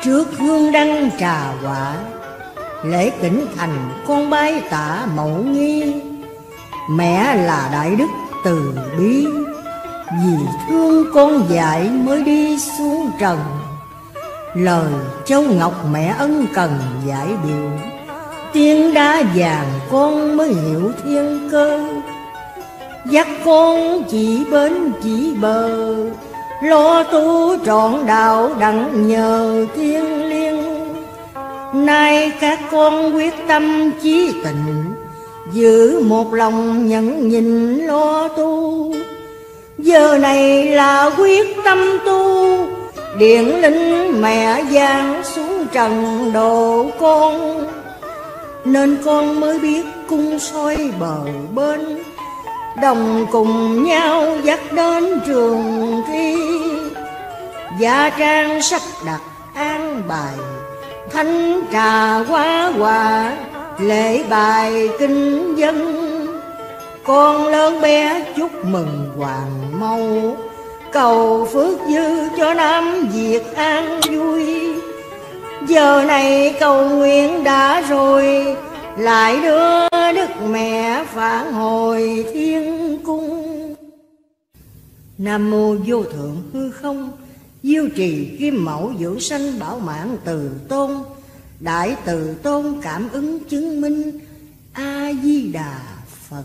Trước hương đăng trà quả, lễ kính thành con bái tạ mẫu nghi. Mẹ là đại đức từ bi, vì thương con dạy mới đi xuống trần. Lời Châu Ngọc mẹ ân cần giải biểu, tiếng đá vàng con mới hiểu thiên cơ. Dắt con chỉ bến chỉ bờ, lo tu trọn đạo đặng nhờ thiên liêng. Nay các con quyết tâm chí tình, giữ một lòng nhẫn nhịn lo tu. Giờ này là quyết tâm tu, điển linh mẹ giáng xuống trần độ con. Nên con mới biết cung soi bờ bên, đồng cùng nhau dắt đến trường thi. Gia trang sắp đặt an bài, thánh trà hoa quả, lễ bài kinh dân. Con lớn bé chúc mừng hoàng mẫu, cầu phước dư cho Nam Việt an vui. Giờ này cầu nguyện đã rồi, lại đưa Đức Mẹ phản hồi thiên cung. Nam mô Vô Thượng Hư Không Diêu Trì Kim Mẫu Dưỡng Sanh Bảo Mạng Từ Tôn. Đại Từ Tôn cảm ứng chứng minh. A Di Đà Phật.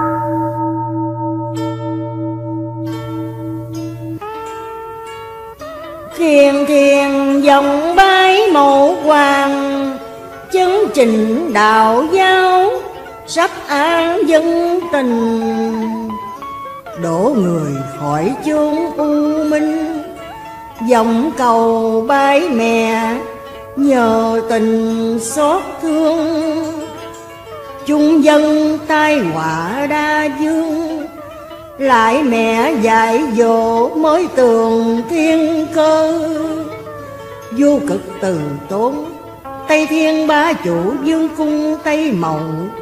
Thiền thiền dòng bái mẫu hoàng, chấn trình đạo giáo sắp an dân tình. Đổ người khỏi chốn u minh, dòng cầu bái mẹ nhờ tình xót thương. Chung dân tai họa đa dương, lại mẹ dạy dỗ mới tường thiên cơ. Vô cực từ tốn Tây Thiên Bá Chủ Dương cung Tây Mậu,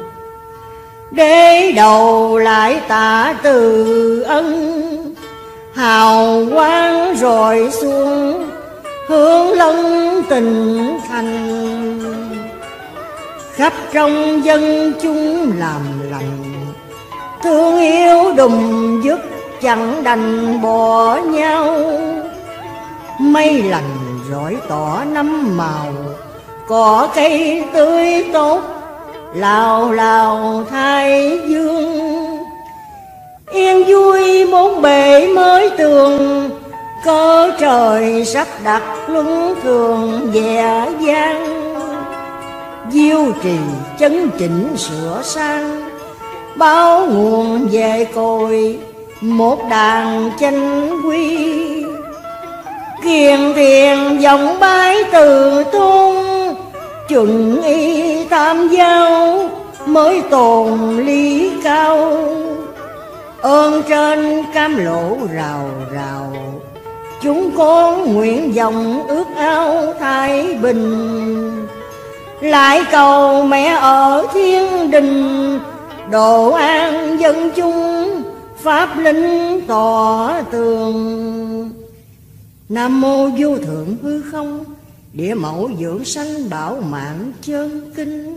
đế đầu lại tạ từ ân. Hào quang rọi xuống hướng lân tình thành, khắp trong dân chúng làm lành. Thương yêu đùm dứt chẳng đành bỏ nhau, mây lành rọi tỏ năm màu. Cỏ cây tươi tốt lào lào thái dương, yên vui bốn bề mới tường. Có trời sắp đặt luân thường dè dang, diêu trì chấn chỉnh sửa sang. Báo nguồn về cội một đàn chánh quy, kiền thiền dòng bái từ tôn. Chuẩn y tam giáo mới tồn lý cao, ơn trên cam lỗ rào rào. Chúng con nguyện dòng ước ao thái bình, lại cầu mẹ ở thiên đình. Độ an dân chúng pháp linh tỏ tường. Nam mô Vô Thượng Hư Không Địa Mẫu Dưỡng Sanh Bảo Mạng Chân Kinh.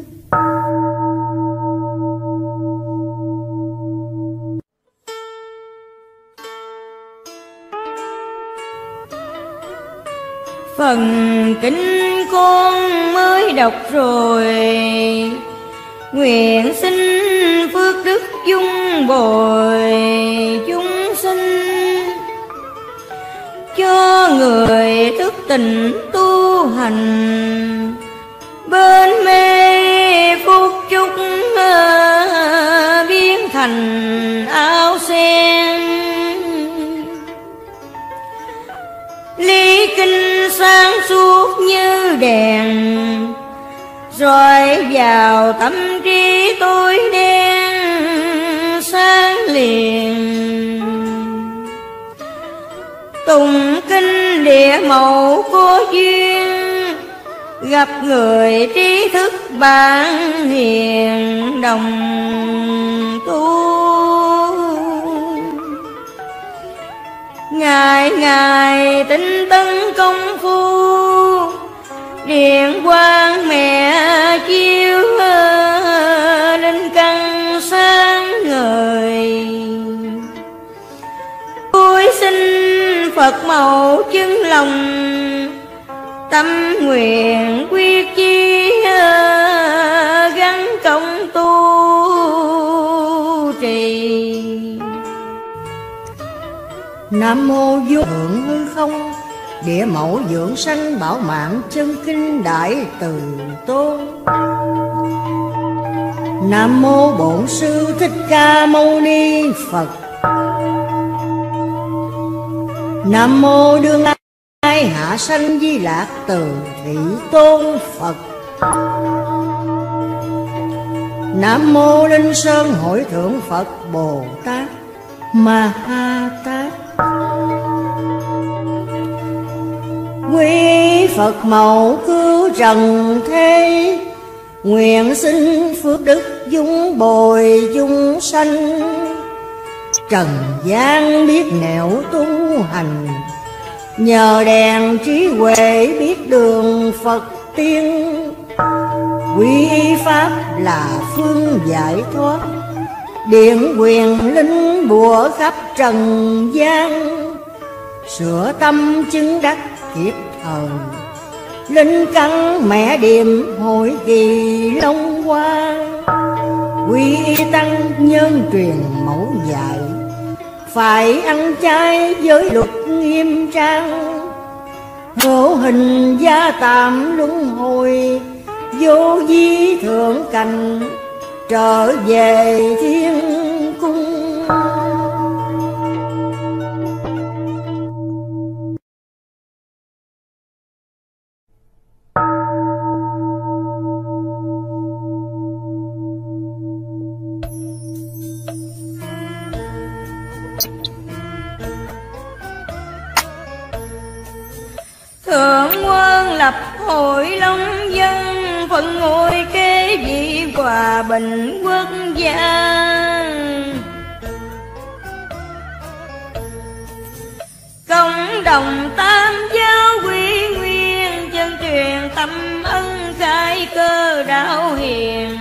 Phần kinh con mới đọc rồi, nguyện xin phước đức dung bồi chúng sinh, cho người thức tỉnh tu hành. Bên mê phúc chúc biến thành áo sen, lý kinh sáng suốt như đèn, rọi vào tâm trí tối đen sáng liền. Tùng kinh địa mẫu có duyên, gặp người trí thức bạn hiền đồng tu. Ngày ngày tinh tấn công phu, điện quang mẹ chiếu linh căn sáng ngời. Cuối xin Phật mẫu chứng lòng tâm nguyện quyết chí gắn công tu trì. Nam mô vô thượng hư không địa mẫu dưỡng sanh bảo mạng chân kinh đại từ tôn. Nam mô bổn sư thích ca mâu ni Phật. Nam mô đương ai hạ sanh di lạc từ thị tôn Phật. Nam mô linh sơn hội thượng Phật Bồ Tát Ma Ha Tát. Quý Phật mẫu cứu trần thế, nguyện xin phước đức dung bồi chúng sanh. Trần gian biết nẻo tu hành, nhờ đèn trí huệ biết đường Phật tiên. Quy pháp là phương giải thoát, điện quyền linh bùa khắp trần gian. Sửa tâm chứng đắc kịp thời, linh căn mẹ điềm hội kỳ long hoa. Quy tăng nhân truyền mẫu dạy, phải ăn chay với luật nghiêm trang. Hữu hình gia tạm luân hồi, vô vi thượng cảnh trở về thiên cung. Thượng quân lập hội long dân, phận ngôi kế vị hòa bình quốc gia. Cộng đồng tam giáo quy nguyên, chân truyền tâm ân khai cơ đạo hiền.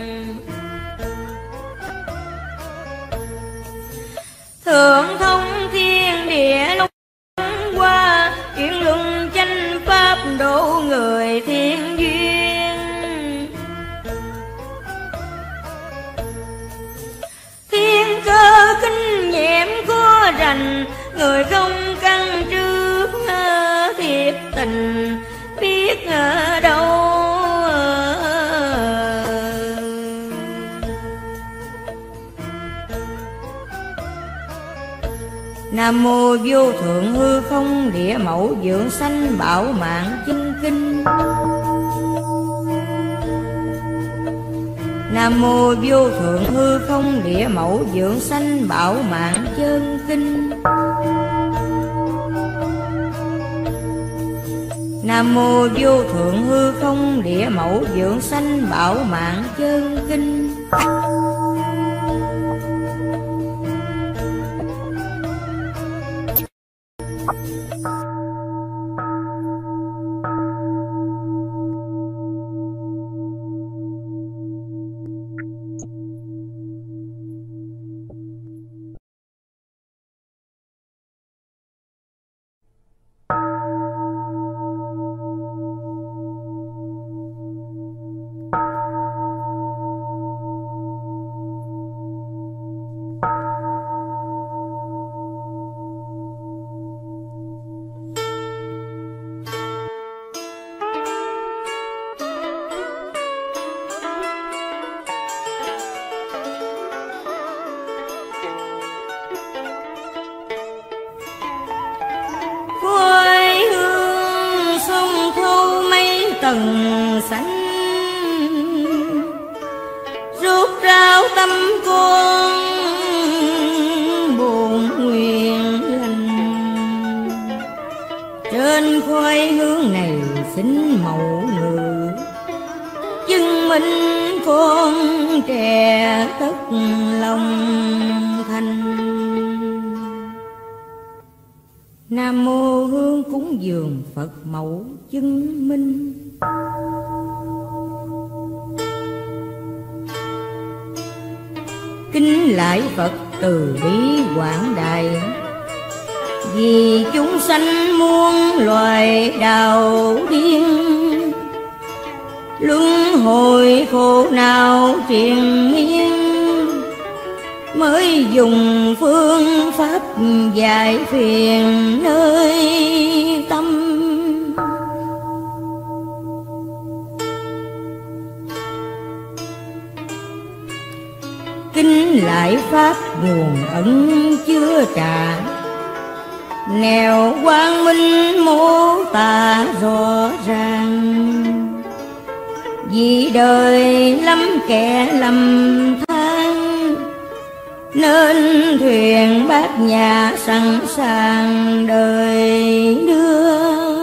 Thượng thông thiên địa long qua, chuyển luân chánh pháp độ người thiên duyên. Thiên cơ kinh nghiệm có rành, người không căn trước thiệp tình biết ở đâu. Nam mô vô thượng hư không địa mẫu dưỡng sanh bảo mạng chân kinh. Nam mô vô thượng hư không địa mẫu dưỡng sanh bảo mạng chân kinh. Nam mô vô thượng hư không địa mẫu dưỡng sanh bảo mạng chân kinh. Tầng xanh rút ráo tâm con buồn nguyện lành. Trên khoai hương này xin mẫu người, chứng minh con trẻ tất lòng thành. Nam mô hương cúng dường Phật mẫu chứng minh. kính lạy Phật từ bi quảng đại. Vì chúng sanh muôn loài đào điên, luân hồi khổ nào triền miên, mới dùng phương pháp giải phiền nơi tâm. Kính lại pháp nguồn ẩn chưa trả, nghèo quang minh mô tả rõ ràng. Vì đời lắm kẻ lầm than, nên thuyền bát nhã sẵn sàng đời đưa.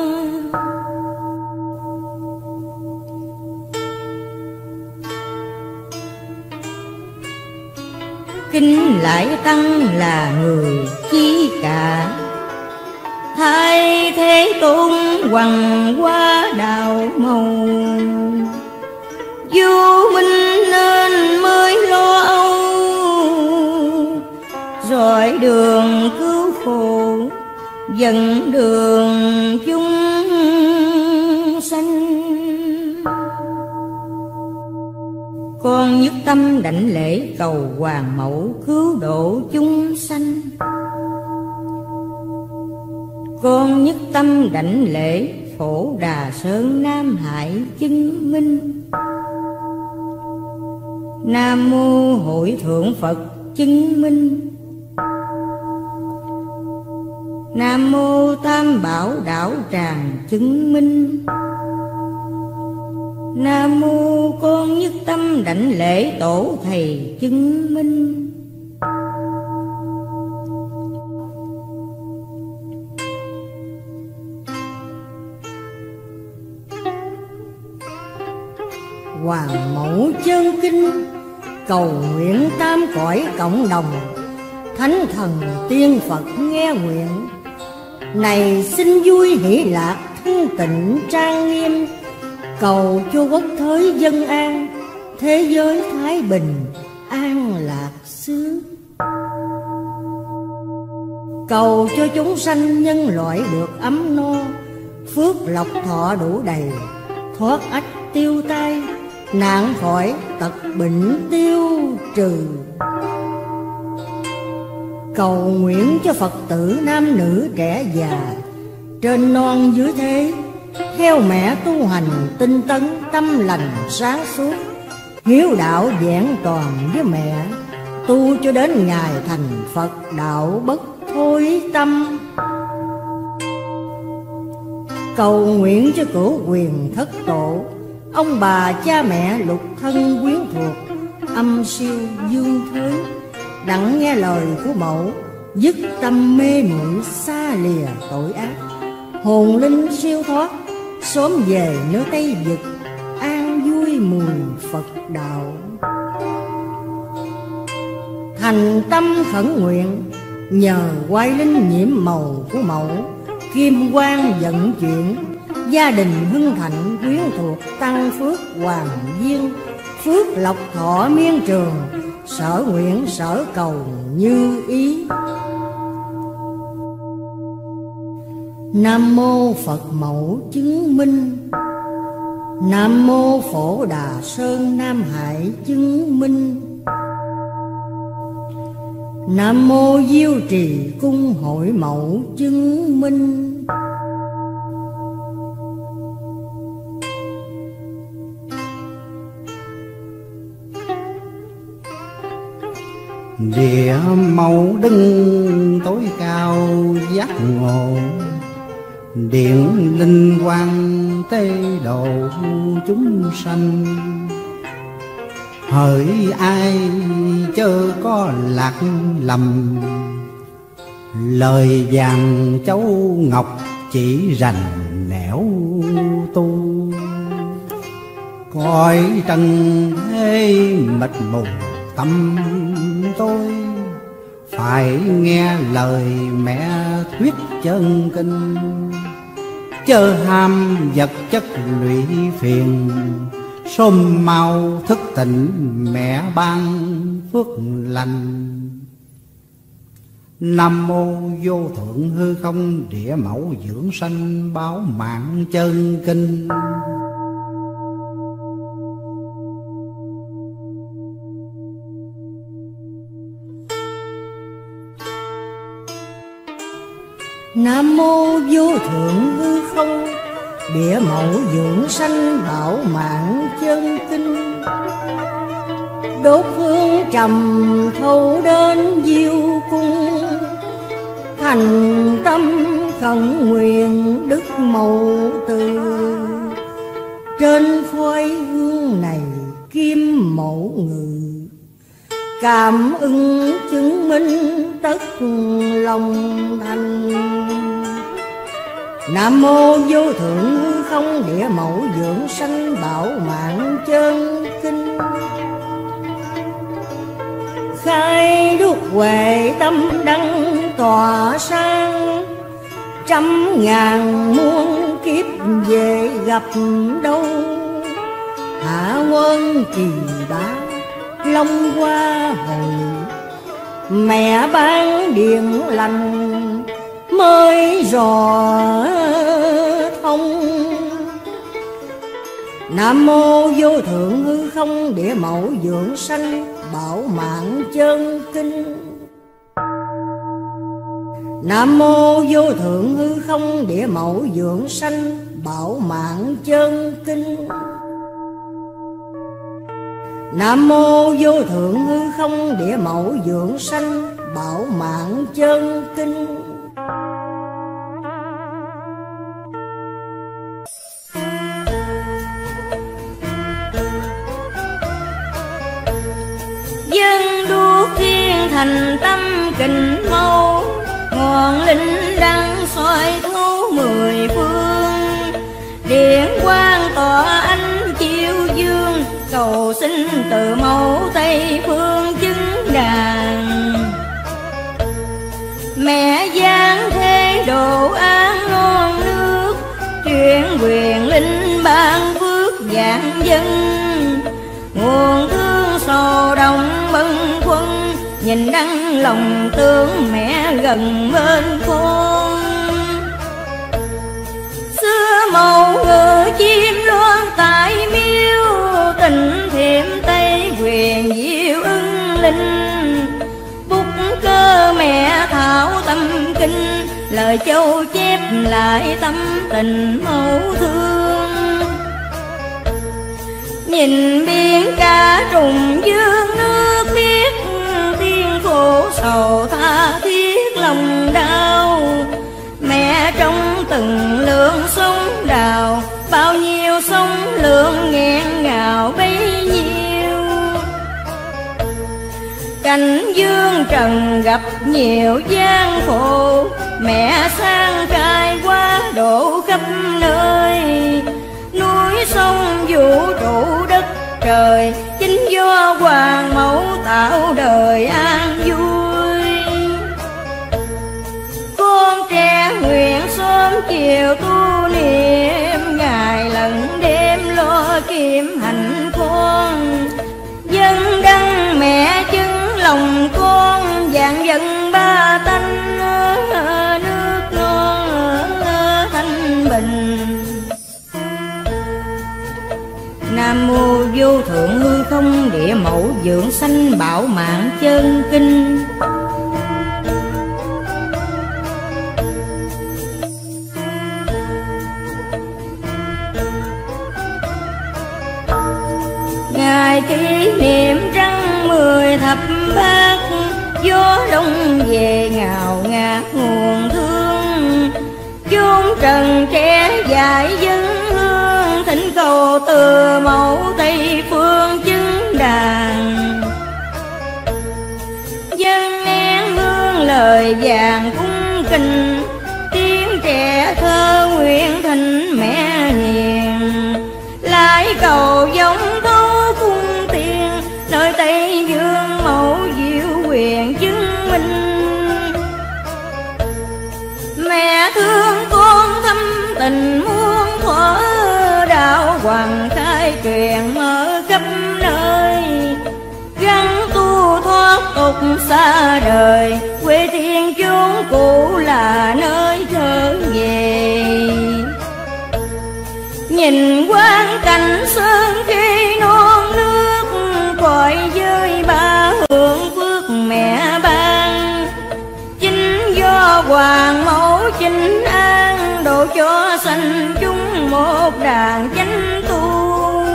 Kính lại tăng là người chi cả, thay thế tôn hoàng hóa đạo màu. Vô minh nên mới lo âu, dọi đường cứu khổ, dẫn đường chúng sanh. Con nhất tâm đảnh lễ cầu Hoàng Mẫu cứu độ chúng sanh. Con nhất tâm đảnh lễ Phổ Đà Sơn Nam Hải chứng minh. Nam mô Hội Thượng Phật chứng minh. Nam mô Tam Bảo Đảo Tràng chứng minh. Nam mô con nhất tâm đảnh lễ Tổ Thầy chứng minh. Hoàng Mẫu chân kinh cầu nguyện tam cõi cộng đồng, thánh thần tiên Phật nghe nguyện. Này xin vui hỷ lạc thanh tịnh trang nghiêm, cầu cho quốc thới dân an, thế giới thái bình an lạc xứ. Cầu cho chúng sanh nhân loại được ấm no, phước lộc thọ đủ đầy, thoát ách tiêu tai, nạn khỏi tật bệnh tiêu trừ. Cầu nguyện cho Phật tử nam nữ trẻ già, trên non dưới thế, theo mẹ tu hành tinh tấn, tâm lành sáng suốt, hiếu đạo vẹn toàn với mẹ, tu cho đến ngày thành Phật đạo bất thối tâm. Cầu nguyện cho cửu quyền thất tổ, ông bà cha mẹ lục thân quyến thuộc, âm siêu dương thới, đặng nghe lời của Mẫu, dứt tâm mê muội xa lìa tội ác, hồn linh siêu thoát, sớm về nơi Tây Vực, an vui mùi Phật đạo. Thành tâm khẩn nguyện, nhờ quay linh nhiễm màu của Mẫu, kim quang vận chuyển, gia đình hưng thạnh quyến thuộc, tăng phước hoàng duyên, phước lộc thọ miên trường, sở nguyện sở cầu như ý. Nam mô Phật Mẫu chứng minh. Nam mô Phổ Đà Sơn Nam Hải chứng minh. Nam mô Diêu Trì Cung Hội Mẫu chứng minh. Địa Mẫu đứng tối cao giác ngộ, điện linh quang tế độ chúng sanh. Hỡi ai chớ có lạc lầm, lời vàng châu ngọc chỉ rành nẻo tu. Cõi trần thế mịt mù tâm tôi, phải nghe lời mẹ thuyết chân kinh. Chớ ham vật chất lụy phiền, Sớm mau thức tỉnh mẹ ban phước lành. Nam mô vô thượng hư không địa mẫu dưỡng sanh bảo mạng chân kinh. Nam mô vô thượng hư không địa mẫu dưỡng sanh bảo mạng chân kinh. Đốt hương trầm thâu đến diêu cung, thành tâm khẩn nguyện đức mẫu từ. Trên phôi hương này kim mẫu ngự, cảm ứng chứng minh tất lòng thành. Nam mô vô thượng hư không địa mẫu dưỡng sanh bảo mạng chân kinh. Khai đuốc huệ tâm đăng tỏa sáng, trăm ngàn muôn kiếp về gặp đâu. Hạ quân kỳ bá long hoa hồi, mẹ ban điện lành mới rõ thông. Nam mô vô thượng hư không địa mẫu dưỡng sanh bảo mạng chân kinh. Nam mô vô thượng hư không địa mẫu dưỡng sanh bảo mạng chân kinh. Nam mô vô thượng hư không địa mẫu dưỡng sanh bảo mạng chân kinh. Dân đuốc thiên thành tâm kình mâu, ngọn linh đăng soi thấu mười phương. Điện quang tỏa ánh chiếu dương, cầu xin từ mẫu Tây phương chứng đàn. Mẹ giáng thế độ an non nước, chuyển quyền linh ban phước vạn dân. Nguồn thương sầu đồng bâng khuâng, nhìn đăng lòng tướng mẹ gần bên con. Xưa màu ngựa chim loan tại miêu, tình thiệm Tây quyền diệu ưng linh. Bút cơ mẹ thảo tâm kinh, lời châu chép lại tâm tình mẫu thương. Nhìn biển cả trùng dương nước biếc, tiên khổ sầu tha thiết lòng đau. Mẹ trong từng lượng sông đào, bao nhiêu sông lượng nghẹn ngào bấy nhiêu. Cảnh dương trần gặp nhiều gian khổ, mẹ sang cai qua độ khắp nơi. Núi sông vũ trụ đất trời, chính do hoàng mẫu tạo đời an vui. Con trẻ nguyện sớm chiều tu niệm, ngày lần đêm lo kiếm hạnh con. Dân đăng mẹ chứng lòng con, vạn dân ba tánh nước non thanh bình. Nam mô vô thượng hư không địa mẫu dưỡng sanh bảo mạng chân kinh. Ngày kỷ niệm trăng 10 thập bát, gió đông về ngào ngạt nguồn thương. Chốn trần trẻ dại dân hương, thỉnh cầu từ mẫu Tây phương chứng đàn. Dân nén hương lời vàng cung kinh, tiếng trẻ thơ nguyện thỉnh mẹ hiền. Lại cầu giống thấu cung tiền, nơi Tây Dương mẫu diệu quyền chứng minh. Mẹ thương con thâm tình muôn thuở, đạo hoàng khai truyền một xa đời, quê thiên chốn cũ là nơi trở về. Nhìn quang cảnh sơn khi non nước, cõi giới ba hưởng phước mẹ ban. Chính do hoàng mẫu chính an, độ cho sanh chúng một đàn chánh tu.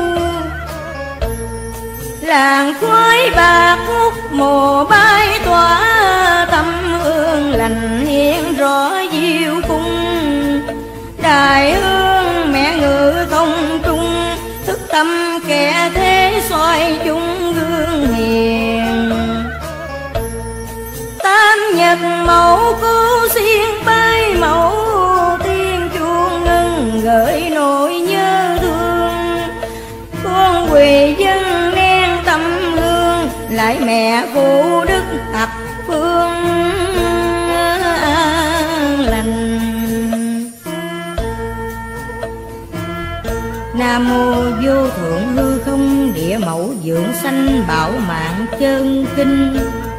Làng khói bạc ngút mùa bay tỏa, tâm hương lành hiện rõ diệu cung. Đại hương mẹ ngự không trung, thức tâm kẻ thế soi chúng gương hiền. Tam nhật mẫu cứu xiên bay mẫu, tiên chuông ngân gửi nỗi nhớ thương. Con quỳ dân nén tâm hương, lại mẹ phụ đức thập phương an lành. Nam mô vô thượng hư không địa mẫu dưỡng sanh bảo mạng chân kinh.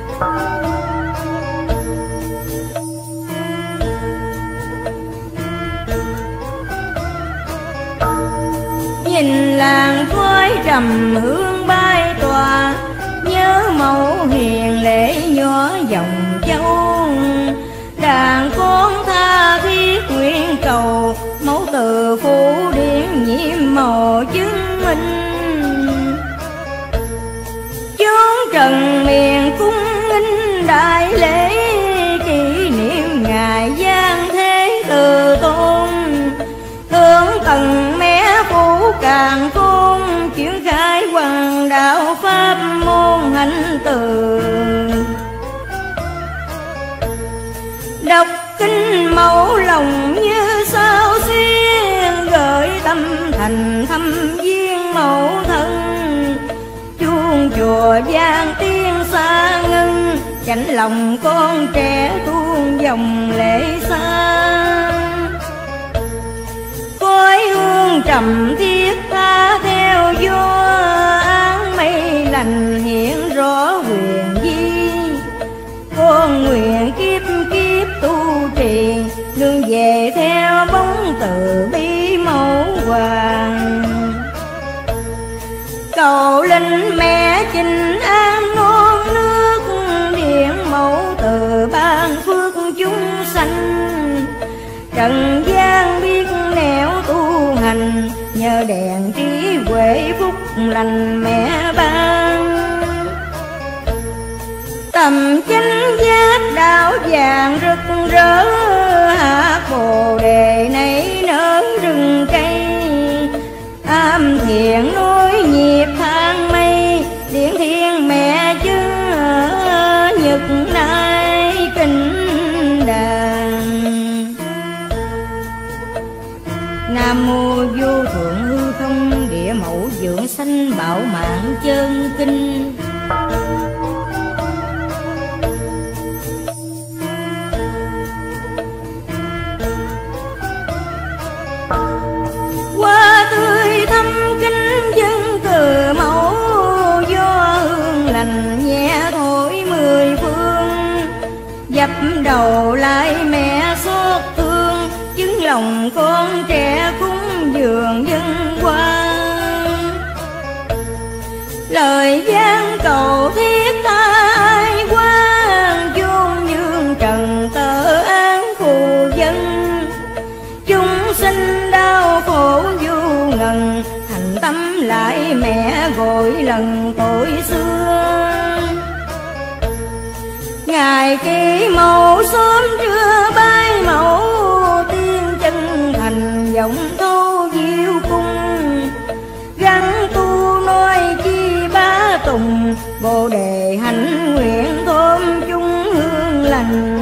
Nhìn làng khói trầm hương bay tỏa, nhớ mẫu hiền lễ nhỏ dòng châu. Đàn con tha thiết nguyện cầu, mẫu từ phủ điển nhiệm màu chứng minh. Chốn trần miền cung nghinh đại lễ, kỷ niệm ngày giang thế từ tôn. Hướng tầng mé phủ càng khôn, chuyển khai hoàng đạo pháp môn hạnh từ. Đọc kinh mẫu lòng như sao xuyên, gửi tâm thành thăm viên mẫu thân. Chuông chùa vang tiếng xa ngân, chạnh lòng con trẻ tuôn dòng lệ xa. Khói hương trầm thiết ta theo gió, áng mây lành hiện rõ quyền di. Con nguyện kiếp kiếp tu trì, nương về theo bóng từ bi mẫu hoàng. Cầu linh mẹ trình an non nước, điện mẫu từ ban phước chúng sanh. Trần gian biết nẻo tu hành, nhờ đèn trí huệ phúc lành mẹ ban. Tầm chánh giác đạo vàng rực rỡ, hạt bồ đề nảy nở rừng cây. Am thiện núi nhịp thang mây, điển thiên mẹ chứng ở nhật nay kinh đàn. Nam mô vô thượng hư không địa mẫu dưỡng sanh bảo mạng chân kinh. Hoa tươi thắm kính dân từ mẫu, do hương lành nhẹ thổi mười phương. Dập đầu lại mẹ xót thương, chứng lòng con trẻ cúng dường dân qua. Lời gian cầu thiết tha ai quan, chôn dương trần tờ án phù dân. Chúng sinh đau khổ vô ngần, thành tâm lại mẹ gội lần tội xưa. Ngày kỷ mẫu sớm trưa bay mẫu, tiên chân thành giọng thâu diệu cung. Gắn tu nói chi bá tùng, bồ đề hạnh nguyện thôn chung hương lành.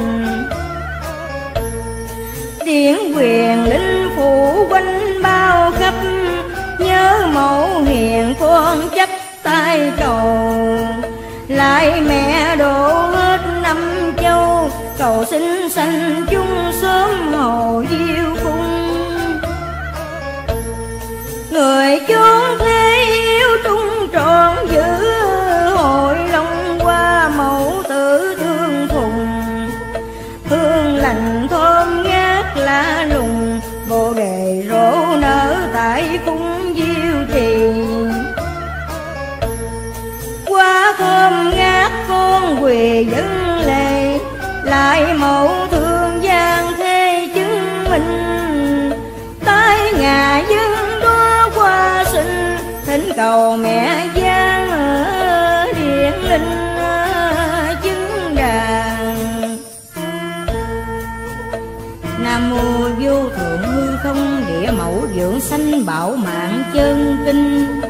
Điển quyền linh phủ quanh bao khắp, nhớ mẫu hiền con chắc tay cầu. Lại mẹ độ hết năm châu, cầu xin sanh chung sớm hầu diêu cung. Người chốn thế yêu trung trọn giữ, hội long qua mẫu la lùng, bồ đề rộ nở tại cung diêu trì. Qua thơm ngát con quỳ dân lệ, lại mẫu thương gian thế chứng minh. Tai ngà dân đóa qua sinh, thỉnh cầu mẹ Giang điện linh chứng đàn. Nam mô vô thượng hư không địa mẫu dưỡng sanh bảo mạng chân kinh.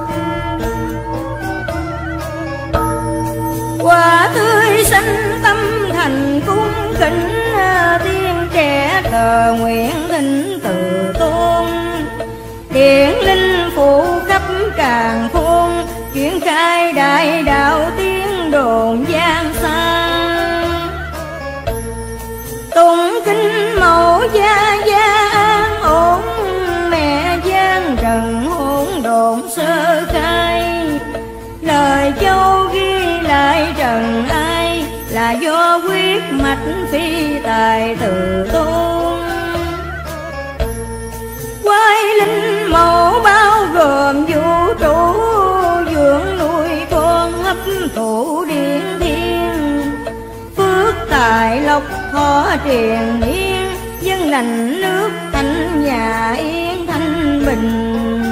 Quả tươi xanh tâm thành cung kính, tiên trẻ cờ nguyện thỉnh từ tôn. Điển linh phụ khắp càn khôn, chuyển khai đại đạo tiếng đồn gian xa. Tụng kinh mẫu gia gia an ổn, mẹ Giang trần hỗn độn sơ khai. Lời châu ghi lại trần ai, là do quyết mạch phi tài từ tôn. Quái linh mẫu bao gồm vũ trụ, dưỡng nuôi con hấp thụ điện thiên. Phước tài lộc thọ triền miên, dân lành nước thanh nhà yên thanh bình.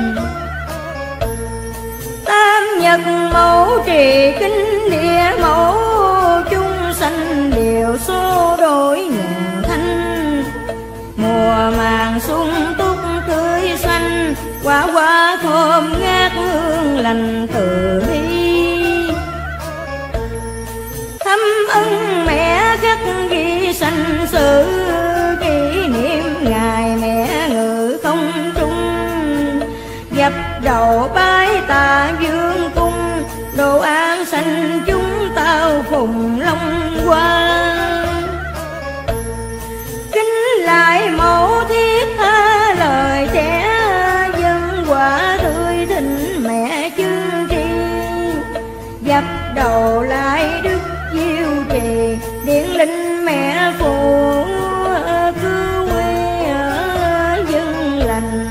Tam nhật mẫu trì kinh địa mẫu, chúng sanh đều số đổi ngàn thanh. Mùa màng xuân túc tươi xanh, quả quả thơm ngát hương lành từ bi. Thâm ân mẹ khắc ghi sanh sự, kỷ niệm ngày mẹ ngự không trung. Dập đầu bái tạ vương cung, đồ an sanh chúng tao phùng long hoa. Kính lại mẫu thiết tha lời trẻ, dân quả tươi thịnh mẹ chương tri. Dập đầu lại đức diêu trì, điển linh mẹ phù cứu quê ở dân lành.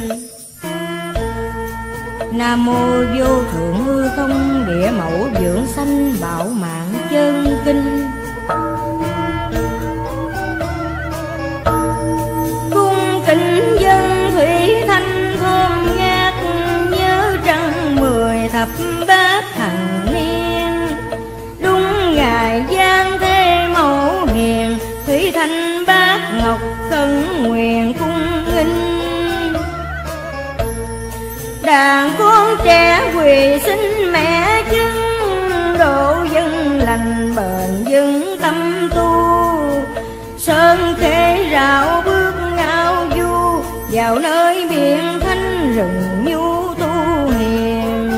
Nam mô vô thượng hư không địa mẫu dưỡng sanh bảo mạng chân kinh. Cung kính dân thủy thanh thơm ngát, nhớ trăng 10 thập bát hằng niên. Đúng ngày Giang thế mẫu hiền, thủy thanh bát ngọc khấn nguyện cung nghinh. Đàn con trẻ quỳ xin mẹ chứng, độ dân lành bền vững tâm tu. Sơn khê rạo bước ngao du, vào nơi biển thanh rừng nhu tu hiền.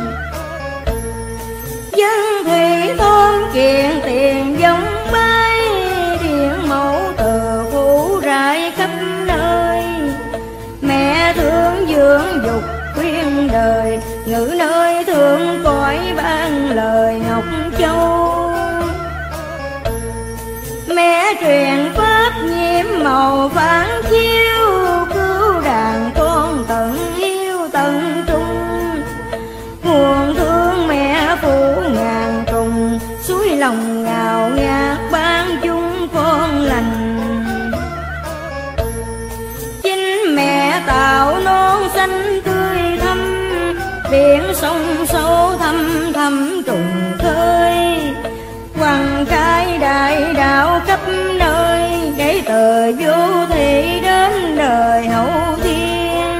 Dân thủy thôn kiện tiền giống bay, điện mẫu từ phủ rải khắp nơi. Mẹ thương dưỡng dục khuyên đời, ngữ nơi thương cõi ban lời ngọc châu. Mẹ truyền pháp nhiễm màu phản chiếu, cứu đàn con tận hiếu tận trung. Nguồn thương mẹ phủ ngàn trùng, suối lòng ngào ngạt ban chung con lành. Chính mẹ tạo non xanh tươi thắm, biển sông sâu thăm thăm trùng khơi. Hoàng khai đại đạo khắp nơi, để từ vô thị đến đời hậu thiên.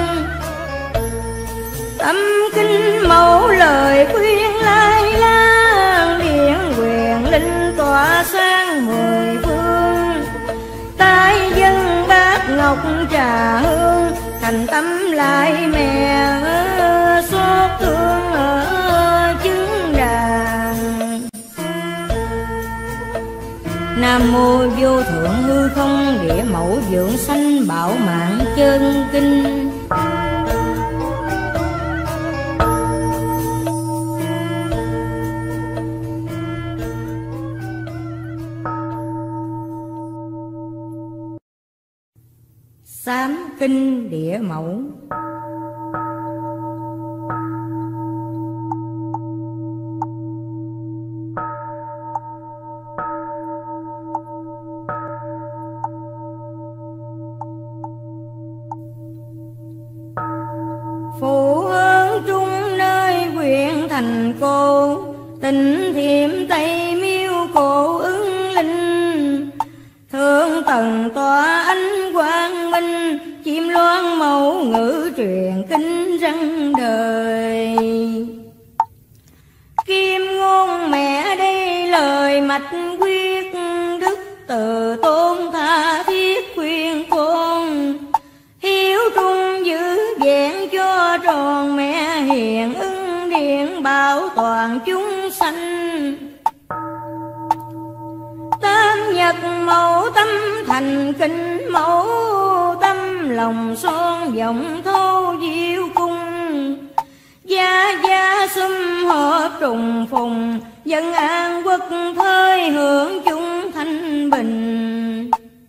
Tâm kinh mẫu lời khuyên lai lang, điển quyền linh tỏa sáng 10 phương. Tai dân bát ngọc trà hương, thành tâm lại mẹ xót thương ở chứng đàn. Nam mô vô thượng hư không địa mẫu dưỡng sanh bảo mạng chân kinh. Sám kinh địa mẫu. Phụ hơn trung nơi huyện thành cô, tình thiểm tây miêu cổ ứng linh. Thượng tầng tòa ánh quang minh, chim loan mẫu ngữ truyền kinh răng đời. Kim ngôn mẹ đây lời mạch quyết, đức từ tôn tha thiết khuyên con. Hiếu trung giữ vẹn cho tròn mẹ hiền ưng điện bảo toàn chúng sanh. Tam nhật mẫu tâm thành kinh mẫu, tâm lòng son vọng thô diệu cung. Gia gia sum hợp trùng phùng, dân an quốc thời hưởng chung thanh bình.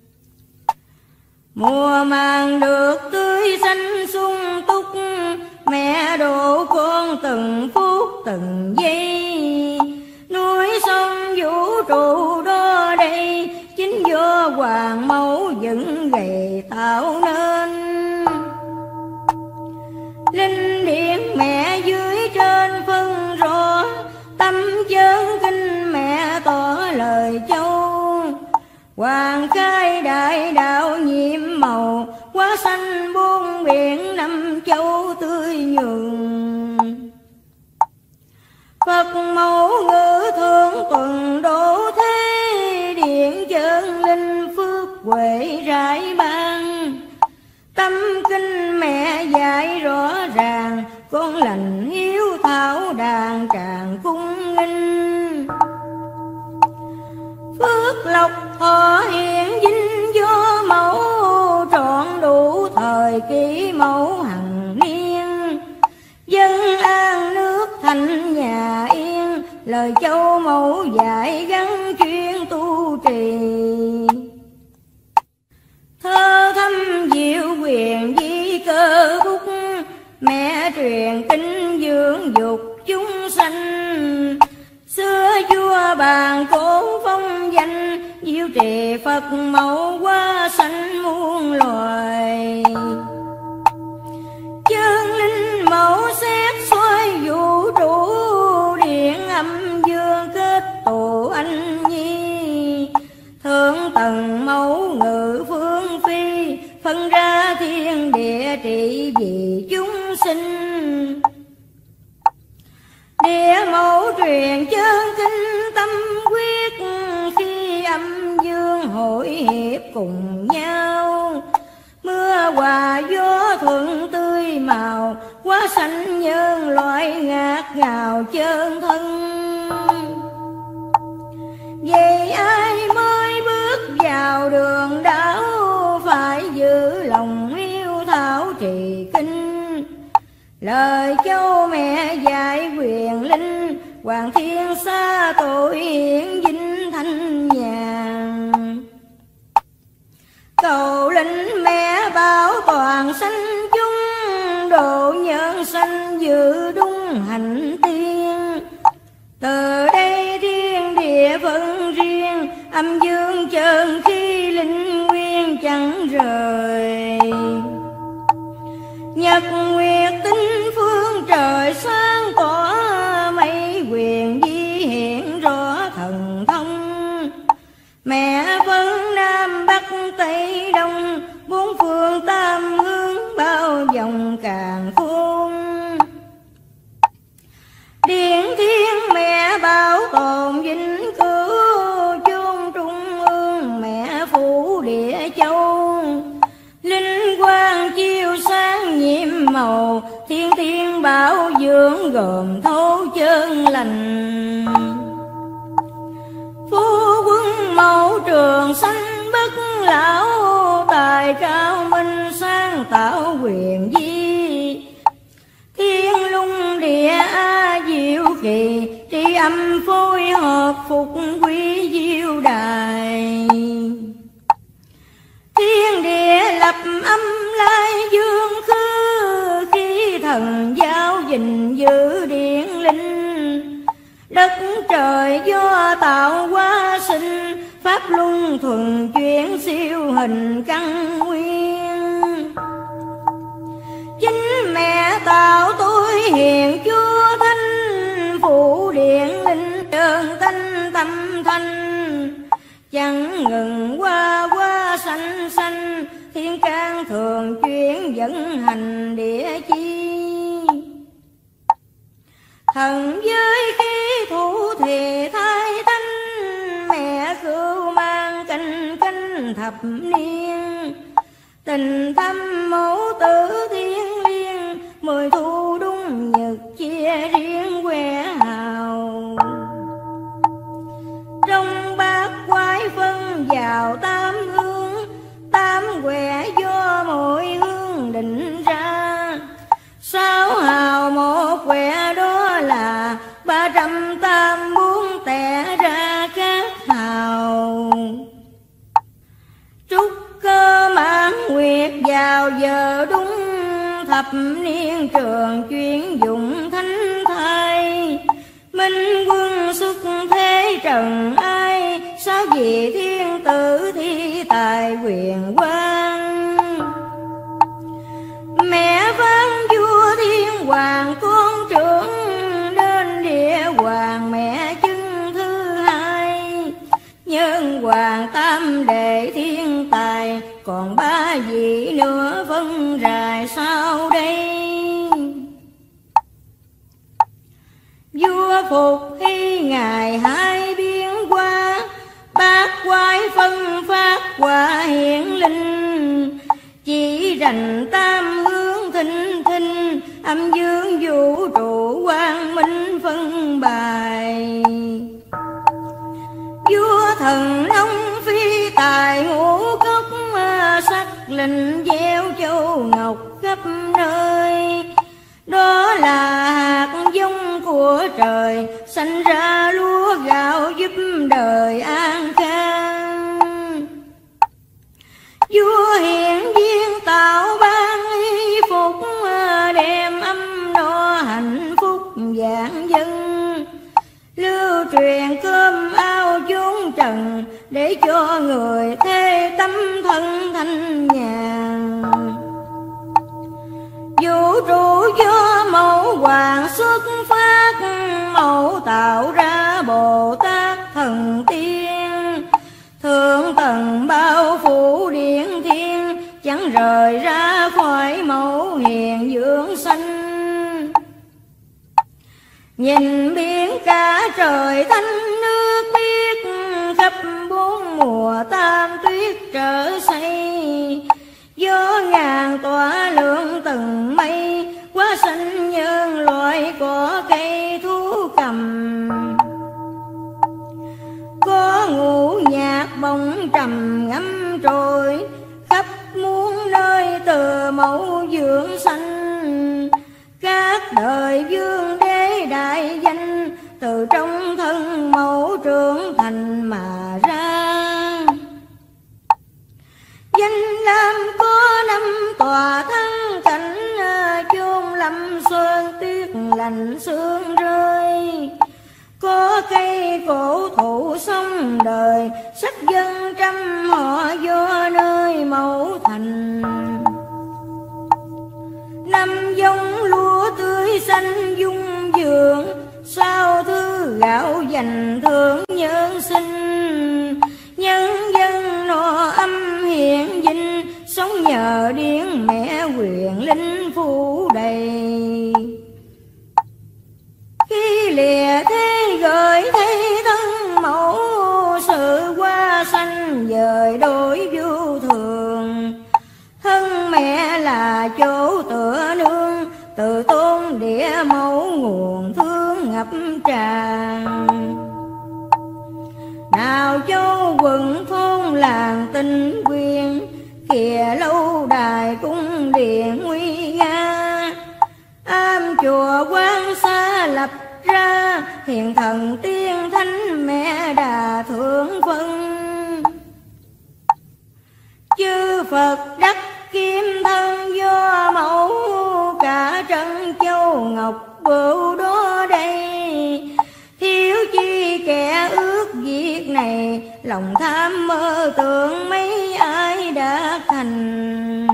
Mùa màng được tươi xanh sung túc, mẹ độ con từng phút từng giây. Núi sông vũ trụ đó đây, chính do hoàng mẫu dựng gầy tạo nên. Linh điển mẹ dưới trên phân rõ, tâm chơn kinh mẹ tỏ lời châu. Hoàng khai đại đạo nhiệm màu, quá xanh buông biển năm châu tươi nhường. Phật mẫu ngữ thượng tuần đổ thế, điện chân linh phước huệ rải ban. Tâm kinh mẹ dạy rõ ràng, con lành hiếu thảo đàn càng cung nghinh. Phước lộc thọ hiện vinh do mẫu, trọn đủ thời kỳ mẫu hằng niên. Dân an nước thành nhà yên, lời châu mẫu dạy gắn chuyên tu trì. Thơ thâm diệu quyền di cơ phúc, mẹ truyền kinh dưỡng dục chúng sanh. Xưa vua bàn cổ phong danh, diệu trì Phật mẫu quá sanh muôn loài. Chân linh mẫu xét xoay vũ trụ, điện âm dương kết tụ anh nhi. Thượng tầng mẫu ngự phương phi, phân ra thiên địa trị vì chúng sinh. Địa mẫu truyền chân kinh tâm quyết, khi âm dương hội hiệp cùng nhau. Mưa hòa gió thuận tươi màu, quá xanh nhân loại ngát ngào chân thân. Vậy ai mới bước vào đường đạo, phải giữ lòng yêu thảo trì kinh. Lời châu mẹ dạy quyền linh, hoàng thiên xa tội hiển vinh thanh nhàn. Cầu linh mẹ bảo toàn sanh chúng, độ nhân sanh giữ đúng hành tiên. Từ đây thiên địa phân riêng, âm dương chân khi linh nguyên chẳng rời. Nhật nguyệt tinh phương trời sáng tỏ, mấy quyền di hiện rõ thần thông. Mẹ phân nam bắc tây đông, bốn phương tam hướng bao vòng càn khôn. Điện thiên mẹ bảo tồn vĩnh cửu, chôn trung ương mẹ phủ địa châu. Linh quang chiếu sáng nhiệm màu, thiên thiên bảo dưỡng gồm thấu chân lành. Phú quân mẫu trường sanh bất lão, tài cao minh sáng tạo quyền di. Thiên lung địa a diệu kỳ, tri âm phối hợp phục quý diệu đài. thiên địa lập âm lai dương khư, khi thần giáo gìn giữ điển linh. Đất trời do tạo hóa sinh, pháp luân thuần chuyển siêu hình căn nguyên. Chính mẹ tạo tôi hiền chúa thánh, phụ điện linh trơn tánh tâm thanh. Chẳng ngừng qua qua sanh sanh, thiên can thường chuyển dẫn hành địa chi. Thần giới khi thủ thề thai thánh, mẹ cưu mang canh canh thập niên. Tình thâm mẫu tử thiên liêng, 10 thu đúng nhật chia riêng que hào. Trong bát quái phân vào tam hương, 8 quẻ do mỗi hương định ra. 6 hào một quẻ đó là 384 tẻ ra các hào. Trúc cơ mãn nguyệt vào giờ đúng, thập niên trường chuyển dụng thánh thai. Minh quân xuất thế trần ai, 6 vị thiên tử thi tài quyền quang. Mẹ vang vua thiên hoàng con trưởng, đến địa hoàng mẹ chứng thứ hai. Nhân hoàng tam đệ thiên tài, còn 3 vị nữa phân rài sau đây. Vua Phục Hy ngày 2 biến qua, bát quái phân phát quả hiển linh. Chỉ rành tam hướng thinh thinh, âm dương vũ trụ quang minh phân bài. Vua thần nông phi tài ngũ cốc, sắc lệnh gieo châu ngọc khắp nơi. Đó là hạt giống của trời, sanh ra lúa gạo giúp đời an khang. Vua hiển viên tạo ban y phục, đem âm no hạnh phúc vạn dân. Lưu truyền cơm ao chốn trần, để cho người thê tâm thân thanh nhàn. Vũ trụ do mẫu hoàng xuất phát, mẫu tạo ra Bồ Tát thần tiên. Thượng tầng bao phủ điện thiên, chẳng rời ra khỏi mẫu hiền dưỡng sanh. Nhìn biển cả trời thanh nước biếc, khắp 4 mùa tam tuyết trở xây. Gió ngàn tỏa lượng từng mây, quá xanh nhân loại cỏ cây thú cầm. Có ngũ nhạc bóng trầm ngâm trôi, khắp muôn nơi từ mẫu dưỡng sanh. Các đời vương đế đại danh, từ trong thân mẫu trưởng thành mà ra. Danh lam có 5 tòa thắng cảnh, chôn lâm sơn tuyết lạnh sương rơi. Có cây cổ thụ sông đời, sắc dân trăm họ do nơi mẫu thành. 5 giống lúa tươi xanh dung dưỡng, 6 thứ gạo dành thưởng nhân sinh. Nhân dân no âm hiện dinh, sống nhờ điển mẹ quyền linh phủ đầy. Khi lìa thế gửi thấy thân mẫu, sự qua sanh dời đổi vô thường. Thân mẹ là chỗ tựa nương, từ tôn địa mẫu nguồn thương ngập tràn. Nào châu quận thôn làng tinh quyền, kìa lâu đài cung điện nguy nga. Am chùa quan xa lập ra, hiền thần tiên thánh mẹ đà thượng phân. chư Phật đắc kim thân do mẫu, cả trân châu ngọc bửu đó đây. Thiếu chi kẻ ước việc này, lòng tham mơ tưởng mấy ai đã thành.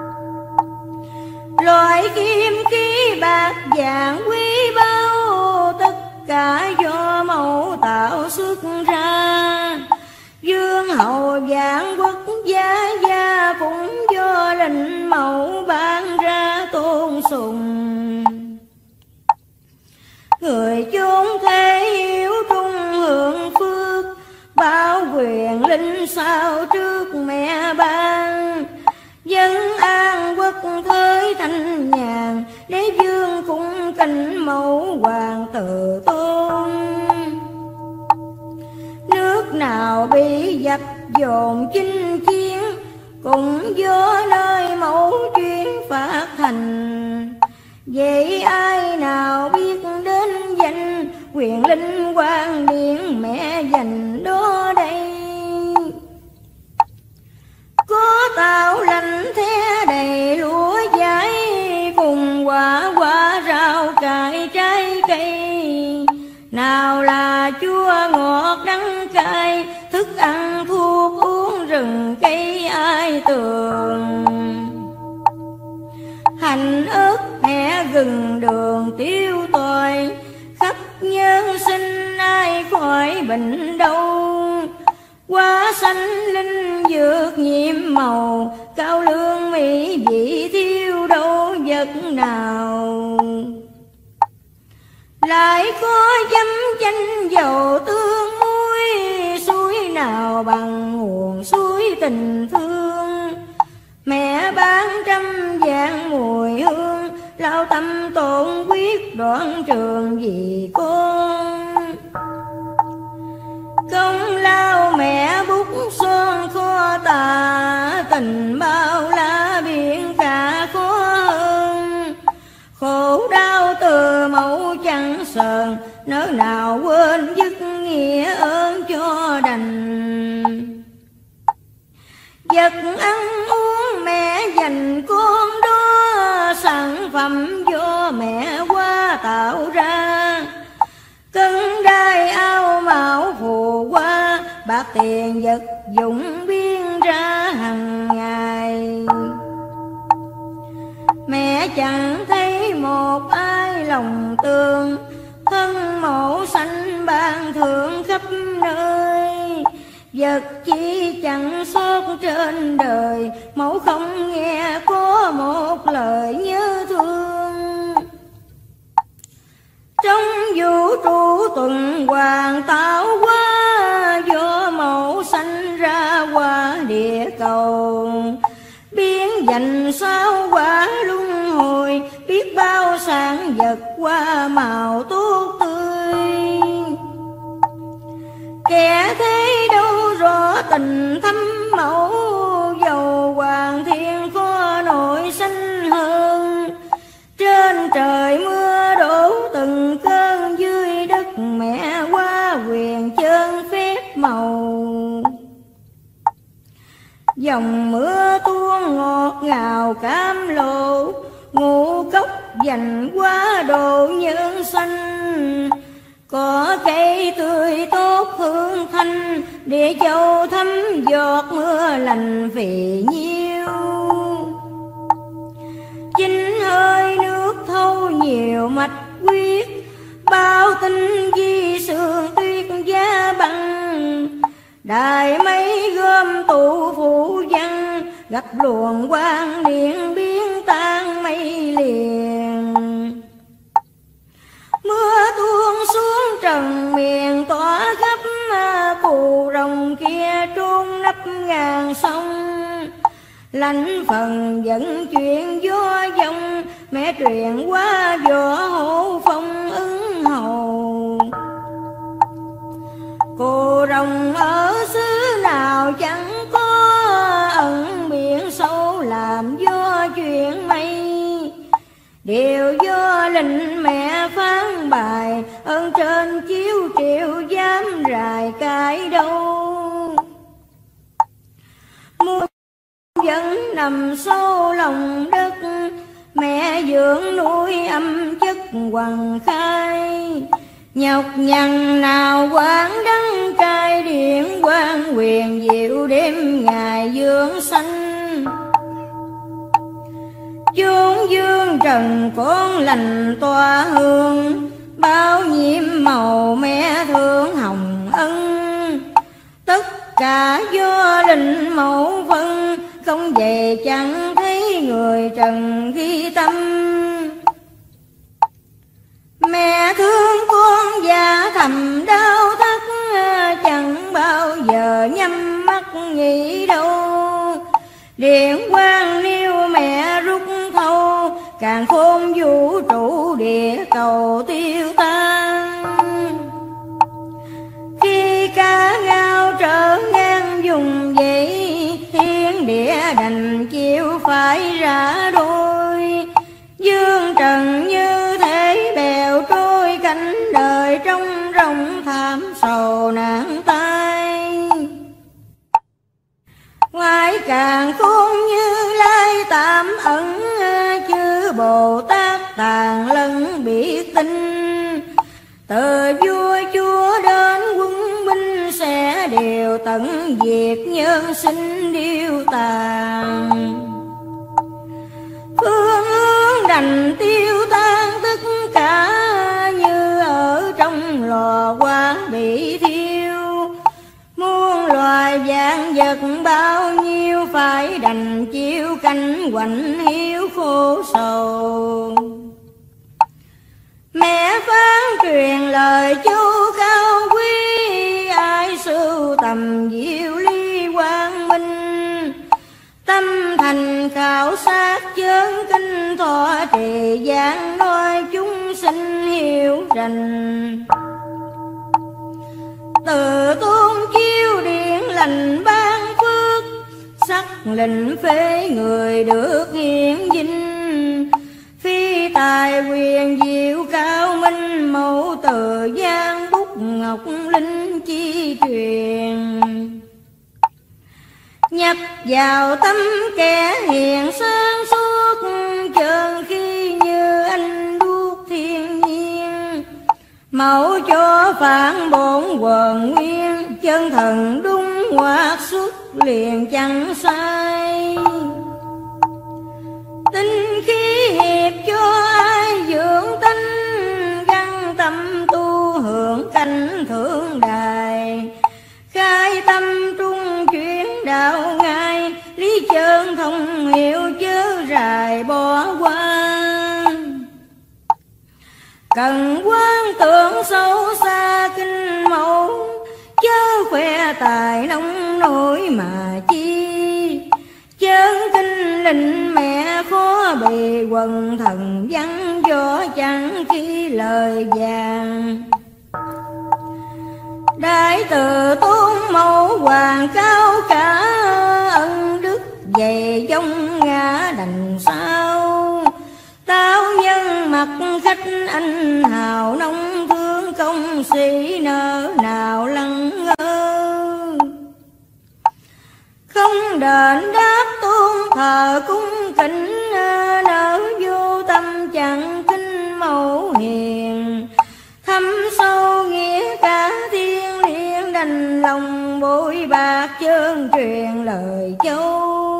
Loại kim khí bạc vàng quý báu, tất cả do mẫu tạo xuất ra. Dương hậu vạn quốc gia gia cũng do lệnh mẫu ban ra tôn sùng. Người chốn thế hiếu trung hưởng phước, bao quyền linh sao trước mẹ ban. Dân an quốc thới thanh nhàn, đế vương cung kính mẫu hoàng tự tôn. Nước nào bị giặc dồn chinh chiến, cũng do nơi mẫu chuyên phát thành. Vậy ai nào biết đến danh, quyền linh quan điện mẹ dành đó đây. Có tạo lành thế đầy lúa dãi, cùng quả quả rau cải trái cây. Nào là chua ngọt đắng cay, thức ăn thuốc uống rừng cây ai tường. Hành ớt hẹ gừng đường tiêu tỏi, khắp nhân sinh ai khỏi bệnh đâu. Hoa xanh linh dược nhiệm màu, cao lương mỹ vị thiếu đâu vật nào. Lại có dấm chanh dầu tương muối, suối nào bằng nguồn suối tình thương. Mẹ bán trăm vạn mùi hương, lao tâm tổn quyết đoạn trường vì con. Công lao mẹ bút son kho tà, tình bao la biển cả khó hơn. Khổ đau từ mẫu chẳng sờn, nỡ nào quên dứt nghĩa ơn cho đành. Vật ăn uống mẹ dành con đó, sản phẩm do mẹ qua tạo ra. Cân đai ao mão phù qua, bạc tiền vật dụng biên ra hằng ngày. Mẹ chẳng thấy một ai lòng tương, thân mẫu xanh ban thưởng khắp nơi. Vật chi chẳng sót trên đời, mẫu không nghe có một lời nhớ thương. Trong vũ trụ tuần hoàn tạo hóa, do mẫu sanh ra qua địa cầu. Biến dành sao quả luân hồi, biết bao sản vật qua màu tốt tươi. Kẻ thế đâu rõ tình thâm mẫu, dầu hoàng thiên có nội sinh hơn. Trên trời mưa đổ từng cơn, dưới đất mẹ qua quyền chân phép màu. Dòng mưa tuôn ngọt ngào cam lộ, ngũ cốc dành qua độ nhân xanh. Có cây tươi tốt hương thanh, địa châu thấm giọt mưa lành vì nhiêu. Chính hơi nước thâu nhiều mạch huyết, bao tinh di sương tuyết giá băng. Đài mây gom tụ phủ văn, gặp luồng quang điện biến tan mây liền. Mưa tuôn xuống trần miền tỏa khắp, cù rồng kia trôn nấp ngàn sông. Lãnh phần dẫn chuyện gió dông, mẹ truyền qua võ hộ phong ứng hầu. Cù rồng ở xứ nào chẳng có, ẩn biển sâu làm do chuyện mây. Đều do lệnh mẹ phán bài, ơn trên chiếu triệu dám rài cãi đâu. nhân nằm sâu lòng đất, mẹ dưỡng nuôi âm chất hoàng khai. Nhọc nhằn nào quán đắng cay, điện quan quyền diệu đêm ngày dưỡng sanh. Chốn dương trần con lành tỏa hương, bao nhiêu màu mẹ thương hồng ân. Tất cả do linh mẫu phân, không về chẳng thấy người trần ghi tâm. Mẹ thương con già thầm đau thắt, chẳng bao giờ nhắm mắt nghĩ đâu. Điện quang liêu mẹ rút thâu, càng khôn vũ trụ địa cầu tiêu tan. Khi cá ngao trở ngang vùng dậy, thiên địa đành chịu phải rã đôi. Dương trần như thế bèo trôi, cánh đời trong rồng thảm sầu nạn tai. Ngoài càng khôn Như Lai tạm ẩn, chư Bồ Tát tàn lẫn biết tin. Từ vua chúa đến quân binh, sẽ đều tận diệt nhân sinh điêu tàn. Phương hướng đành tiêu tan tất cả, như ở trong lò quá bị thiêu. Muôn loài vạn vật bao nhiêu, phải đành chịu canh quạnh hiu khổ sầu. Mẹ phán truyền lời châu cao quý, ai sưu tầm diệu ly quang minh. Tâm thành khảo sát chớn kinh, thọ trì giảng nói chúng sinh hiểu rành. Từ tôn chiêu điện lành ban phước, sắc lệnh phế người được hiển vinh. Phi tài quyền diệu cao minh, mẫu từ gian bút ngọc linh chi truyền. Nhập vào tâm kẻ hiền sáng suốt, chơn khi như anh đuốc thiên nhiên. Mẫu cho phản bổn quần nguyên, chân thần đúng hoạt xuất liền chẳng sai. Tinh khí hiệp cho ai dưỡng tánh, găng tâm tu hưởng cảnh thượng đài. Khai tâm trung chuyển đạo ngay, lý chân thông hiểu chớ rài bỏ qua. Cần quán tưởng sâu xa kinh mẫu, chớ khoe tài nông nổi mà chi. Chớ kinh linh mẹ khó bị quần thần vắng, do chẳng khi lời vàng. Đại từ tôn mẫu hoàng cao cả, ân đức về dông ngã đành sao. Tao nhân mặt khách anh hào, nông thương công sĩ nỡ nào lăng ngơ. Không đền đáp tôn thờ cung kính, nỡ vô tâm chẳng kính mẫu hiền. Thâm sâu nghĩa cả thiên liêng, đành lòng bội bạc chơn truyền lời châu.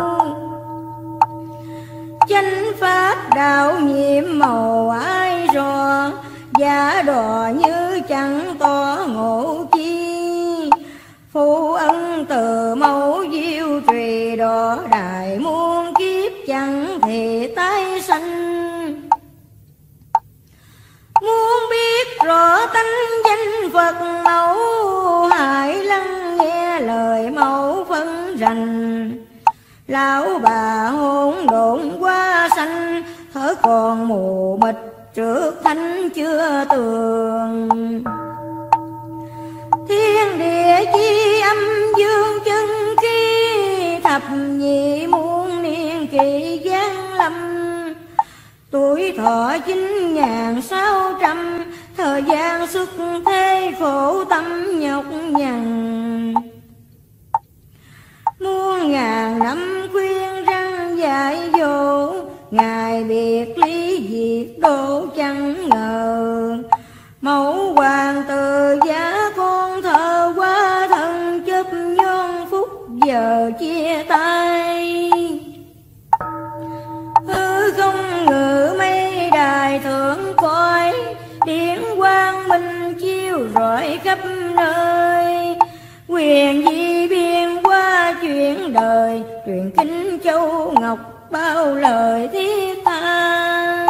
Chánh pháp đạo nhiệm màu ai rò, giả đò như chẳng tỏ ngộ chi. Phụ ân từ mẫu diệu trì, đỏ đại muôn kiếp chẳng thể tái sanh. Muốn biết rõ tánh danh Phật mẫu, hãy lắng nghe lời mẫu phân rành. Lão bà hỗn độn quá sanh, thở còn mù mịt trước thánh chưa tường. Thiên địa chi âm dương chân khí, thập nhị muôn niên kỳ giáng lâm. Tuổi thọ 9600, thời gian xuất thế khổ tâm nhọc nhằn. Muôn ngàn năm khuyên ra dại dỗ, ngày biệt ly diệt đô chẳng ngờ. Mẫu hoàng từ giá con thờ quá thân, chấp nhon phút giờ chia tay. Hư không ngự mây đài thượng coi, điển quang minh chiếu rọi khắp nơi. Quyền di biên qua chuyện đời, truyền kinh châu ngọc bao lời thiết tha.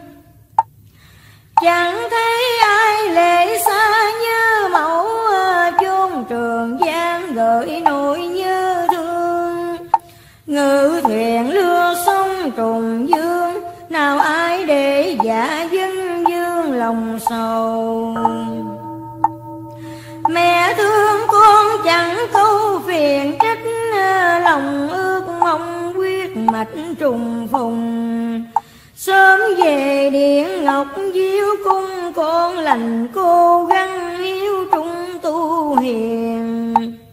Chẳng thấy ai lệ xa như mẫu, chốn trường giang gợi nỗi nhớ thương. Ngự thuyền lưa sông trùng dương, nào ai để dạ dân dương lòng sầu. Mẹ thương con chẳng câu phiền trách, lòng ước mong quyết mạch trùng phùng. Sớm về điện ngọc diêu cung, con lành cố gắng hiếu trung tu hiền.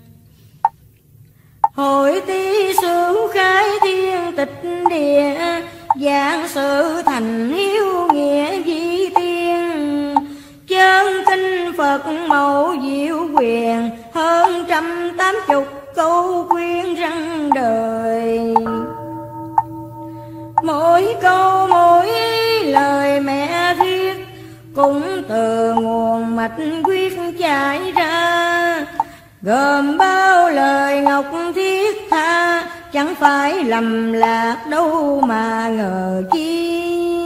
Hội tí sửu khai thiên tịch địa, giảng sự thành hiếu nghĩa di tiên. Chân kinh Phật mẫu diệu quyền, hơn 180 câu khuyên răng đời. Mỗi câu mỗi lời mẹ viết, cũng từ nguồn mạch quyết chảy ra. Gồm bao lời ngọc thiết tha, chẳng phải lầm lạc đâu mà ngờ chi.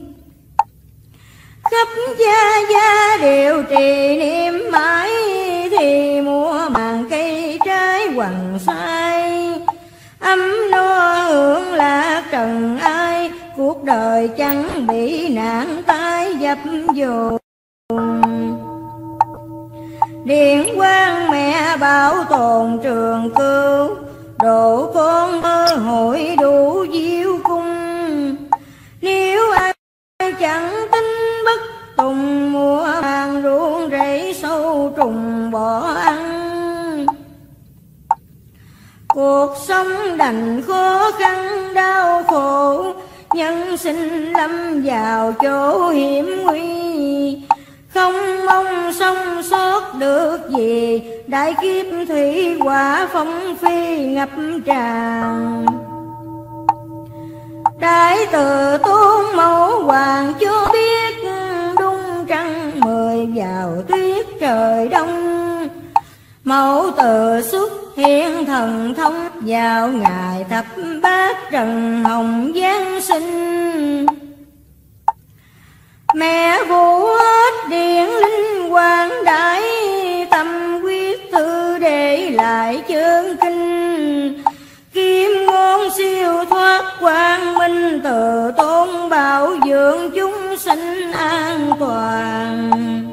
Khắp gia gia đều trì niệm mãi, thì mùa màng cây trái hoàng sai. Ấm no hưởng lạc trần ai, cuộc đời chẳng bị nạn tai dập dồn. Điện quang mẹ bảo tồn trường cửu, độ con cơ hội đủ diêu cung. Nếu ai chẳng tính bất tùng, mùa màng ruộng rẫy sâu trùng bỏ ăn. Cuộc sống đành khó khăn đau khổ, nhân sinh lâm vào chỗ hiểm nguy. Không mong sống sót được gì, đại kiếp thủy hỏa phong phi ngập tràn. Đại từ tôn mẫu hoàng cho biết, đung trăng 10 vào tuyết trời đông. Mẫu từ xuất hiện thần thông, vào ngày thập bát trần hồng giáng sinh. Mẹ vũ hết điện linh quang đại, tâm quyết thư để lại chân kinh. Kim ngôn siêu thoát quang minh, từ tôn bảo dưỡng chúng sinh an toàn.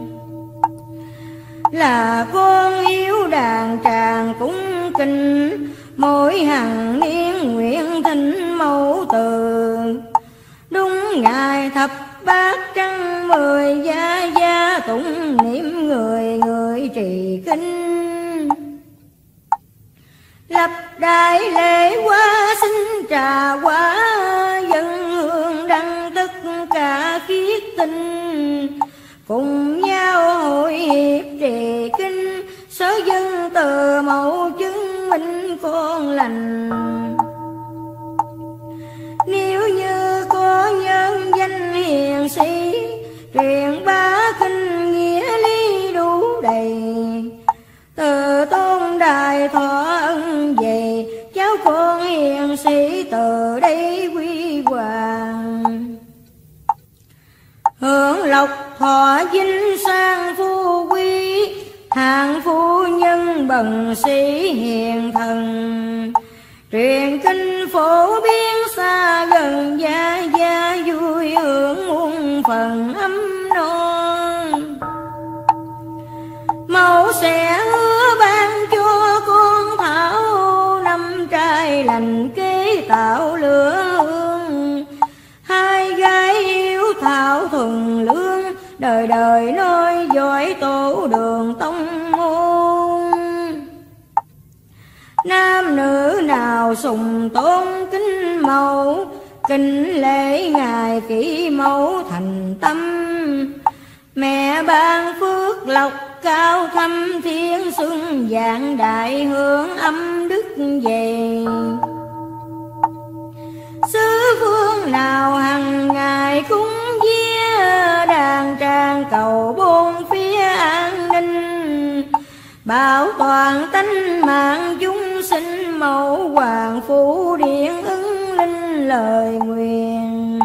Là con yêu đàn tràng cúng kinh, mỗi hằng niên nguyện thỉnh mẫu từ. Đúng ngày thập bát trăng 10 gia gia, tụng niệm người người trì kinh. Lập đại lễ quá xin trà quá, dân hương đăng tất cả khiết tinh. Cùng nhau hội hiệp trì kinh, sở dân từ mẫu chứng minh con lành. Nếu như có nhân danh hiền sĩ, truyền bá kinh nghĩa lý đủ đầy. Từ tôn đài thọ ân về, cháu con hiền sĩ từ đây quy hoàng. Hưởng lộc thọ vinh sang phu quý, hạng phu nhân bần sĩ hiền thần. Truyền kinh phổ biến xa gần, gia gia vui hưởng muôn phần ấm no. Mẫu sẽ hứa ban cho con thảo, năm trai lành kế tạo lửa hương. Hai gái yêu thảo thuần lương, đời đời nói giỏi tổ đường tông môn. Nam nữ nào sùng tôn kính mẫu, kính lễ ngài kỷ mẫu thành tâm. Mẹ ban phước lộc cao thâm, thiên xuân vạn đại hướng âm đức về. Xứ phương nào hằng ngày cúng vía, đàn tràng cầu bốn phía an ninh. Bảo toàn tánh mạng chúng sinh, mẫu hoàng phủ điện ứng linh lời nguyện.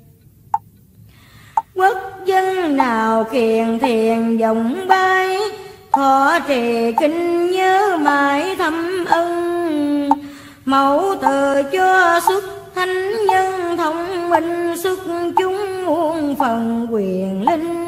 Quốc dân nào kiền thiền vọng bay, thọ trì kinh nhớ mãi thâm ân. Mẫu từ cho xuất thánh nhân thông minh, xuất chúng muôn phần quyền linh.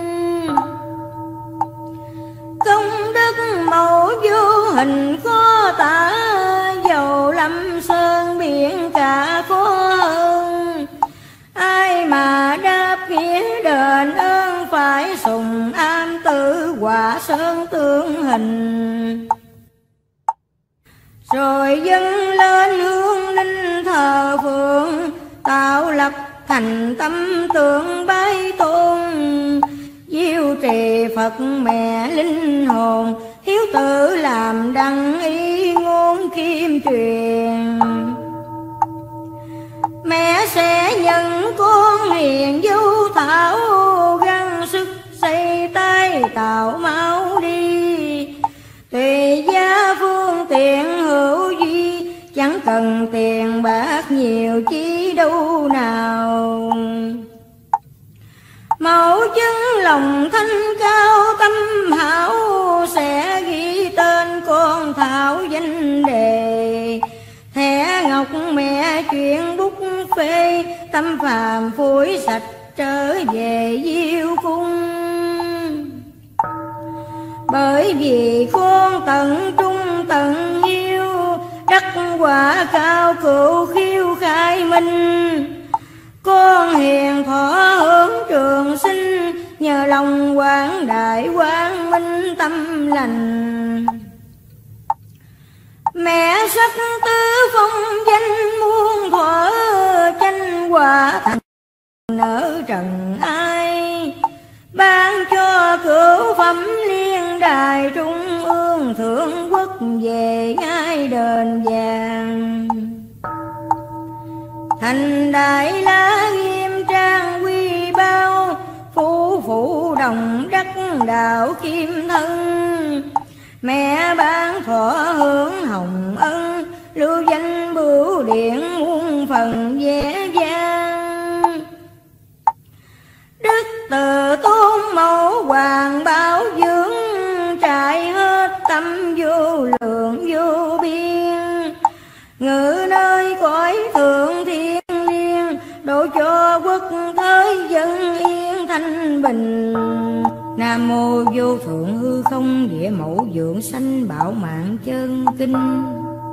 Công đức mẫu vô hình khó tả, dầu lâm sơn biển cả khó hơn. Ai mà đáp nghĩa đền ơn, phải sùng am tự quả sơn tương hình. Rồi dâng lên hương linh thờ phượng, tạo lập thành tâm tượng bái tôn. Diêu trì Phật mẹ linh hồn, hiếu tử làm đăng y ngôn kim truyền. Mẹ sẽ nhận con hiền dấu thảo, gắng sức xây tay tạo máu đi. Tùy gia phương tiện hữu duy, chẳng cần tiền bạc nhiều chi đâu nào. Mẫu chứng lòng thanh cao tâm hảo, sẽ ghi tên con thảo danh đề. Thẻ ngọc mẹ chuyện bút phê, tâm phàm phủi sạch trở về diêu cung. Bởi vì con tận trung tận yêu, đắc quả cao cửu khiêu khai minh. Con hiền thọ hướng trường sinh, nhờ lòng quảng đại quang minh tâm lành. Mẹ sắc tứ phong danh muôn thuở, tranh hòa thành nở trần ai. Ban cho cửu phẩm liên đài, trung ương thượng quốc về ngai đền vàng. Thành đại lá nghiêm trang quy bao, phú phụ đồng đắc đạo kim thân. Mẹ ban thọ hướng hồng ân, lưu danh bửu điện muôn phần vẻ vang. Đức từ tôn mẫu hoàng bảo dưỡng, trải hết tâm vô lượng vô biên. Ngự nơi cõi thượng thiên liêng, độ cho quốc thế dân yên thanh bình. Nam mô vô thượng hư không địa mẫu dưỡng sanh bảo mạng chân kinh.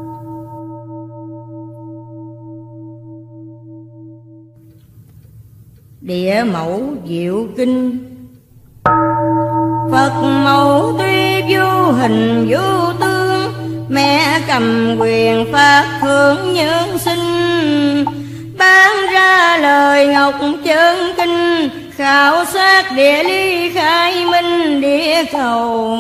Địa mẫu diệu kinh. Phật mẫu tuy vô hình vô tướng, mẹ cầm quyền phát thượng nhân sinh. Ban ra lời ngọc chân kinh, khảo sát địa lý khai minh địa cầu.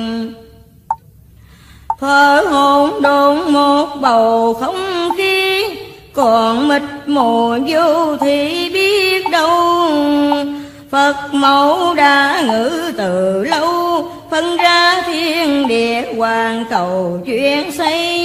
Thở hồn độn một bầu không khí, còn mịt mù vô thì biết đâu. Phật mẫu đã ngữ từ lâu, phân ra thiên địa hoàn cầu chuyện xây.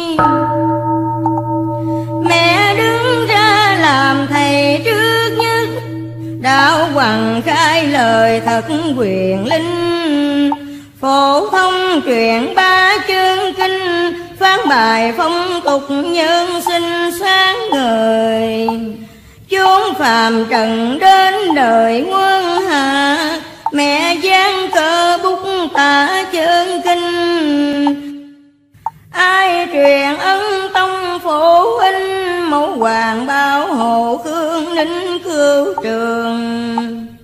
Mẹ đứng ra làm thầy trước nhất, đạo hoàng khai lời thật quyền linh. Phổ thông chuyện ba chương kinh, phán bài phong tục nhân sinh sáng ngời. Chốn phàm trần đến đời quân hạ, mẹ giang cờ bút tả chân kinh. Ai truyền ân tông phổ in, mẫu hoàng bảo hộ khương ninh cửu trường.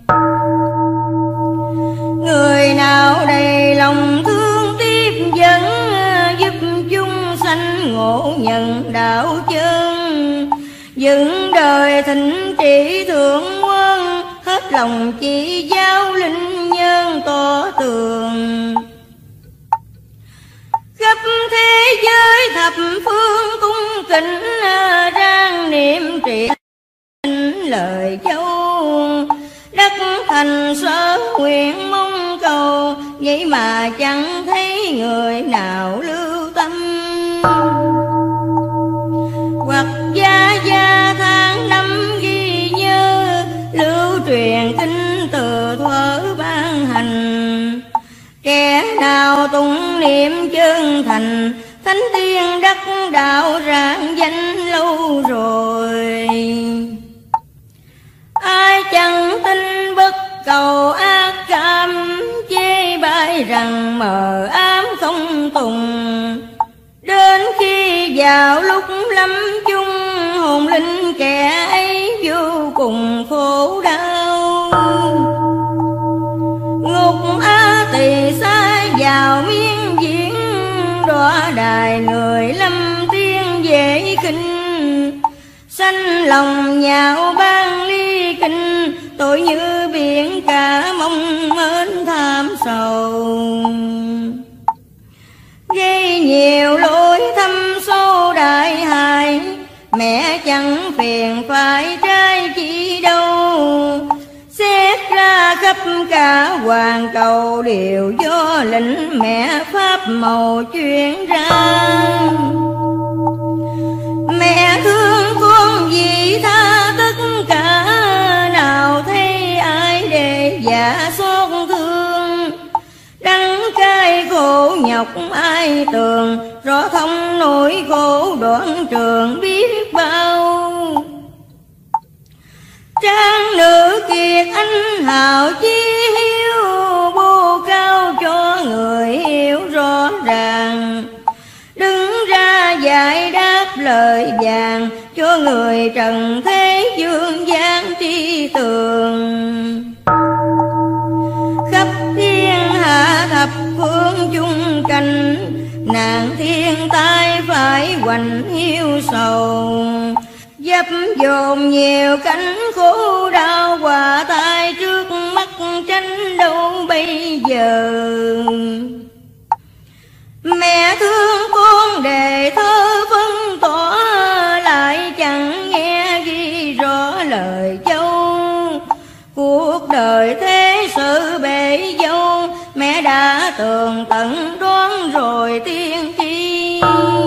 Người nào đầy lòng thương tiếp dẫn, giúp chúng sanh ngộ nhận đạo chân. dựng đời thịnh trị thượng quân, hết lòng chỉ giáo linh nhân tỏ tường. Khắp thế giới thập phương cung kính, rang niệm trì lời châu. Đất thành sở nguyện mong cầu, vậy mà chẳng thấy người nào lưu tâm. Hoặc gia gia tháng năm ghi nhớ, lưu truyền kinh từ thuở ban hành. Kẻ nào tụng niệm chân thành, thánh tiên đắc đạo rạng danh lâu rồi. Ai chẳng tin bất cầu ác cảm, chê bai rằng mờ ám không tùng. Đến khi vào lúc lâm chung, hồn linh kẻ ấy vô cùng khổ đau. Ngục á tỳ xa vào miên diễn, đọa đài người lâm tiên dễ khinh. Sanh lòng nhạo ban ly kinh, tội như biển cả mong mến tham sầu. Gây nhiều lỗi thâm sâu đại hại, mẹ chẳng phiền phải trai chi đâu. Xét ra khắp cả hoàn cầu, đều do lệnh mẹ pháp màu chuyển ra. Mẹ thương con vì tha tất cả, nào thấy ai để dạ xót thương. Đắng cay khổ nhọc ai tường, rõ thông nỗi khổ đoạn trường biết bao. Trang nữ kiệt anh hào chi hiếu, bố cao cho người hiểu rõ ràng. Đứng ra giải đáp lời vàng, cho người trần thế dương gian tri tường. Khắp thiên hạ thập phương chung cảnh, nạn thiên tai phải hoành hiu sầu. Dập dồn nhiều cánh khổ đau, hòa tai trước mắt tranh đâu bây giờ. Mẹ thương con đề thơ phân tỏ, lại chẳng nghe ghi rõ lời châu. Cuộc đời thế sự bể dâu, mẹ đã tường tận đoán rồi tiên tri.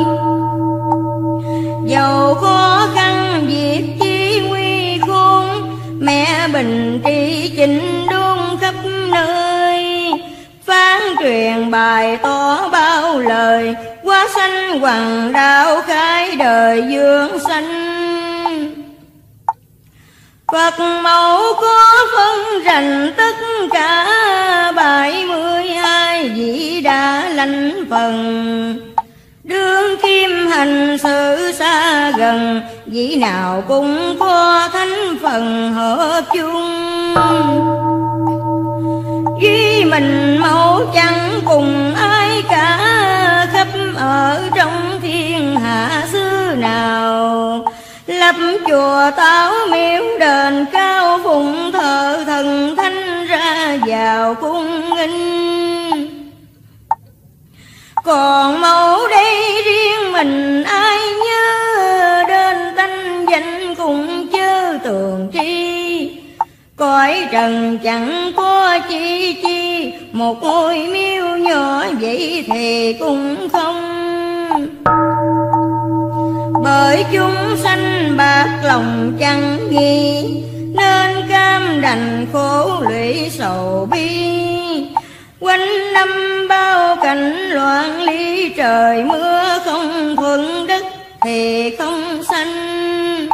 Dầu khó khăn việc chi nguy khôn, mẹ bình trị chỉnh đốn khắp nơi. Phán truyền bài tỏ bao lời, quá sanh hoàng đạo khai đời dương sanh. Phật mẫu có phân rành tất cả, 72 vị đã lãnh phần. Đương kim hành sự xa gần, vị nào cũng có thánh phần hợp chung. Duy mình mẫu chẳng cùng ai cả, khắp ở trong thiên hạ xứ nào. Lập chùa táo miếu đền cao, phụng thờ thần thánh ra vào cung nghinh. Còn mẫu đây riêng mình ai nhớ, đến tánh danh cũng chớ tường tri. Cõi trần chẳng có chi chi, một ngôi miếu nhỏ vậy thì cũng không. Bởi chúng sanh bạc lòng chẳng nghi, nên cam đành khổ lụy sầu bi. Quanh năm bao cảnh loạn ly, trời mưa không thuận đất thì không sanh.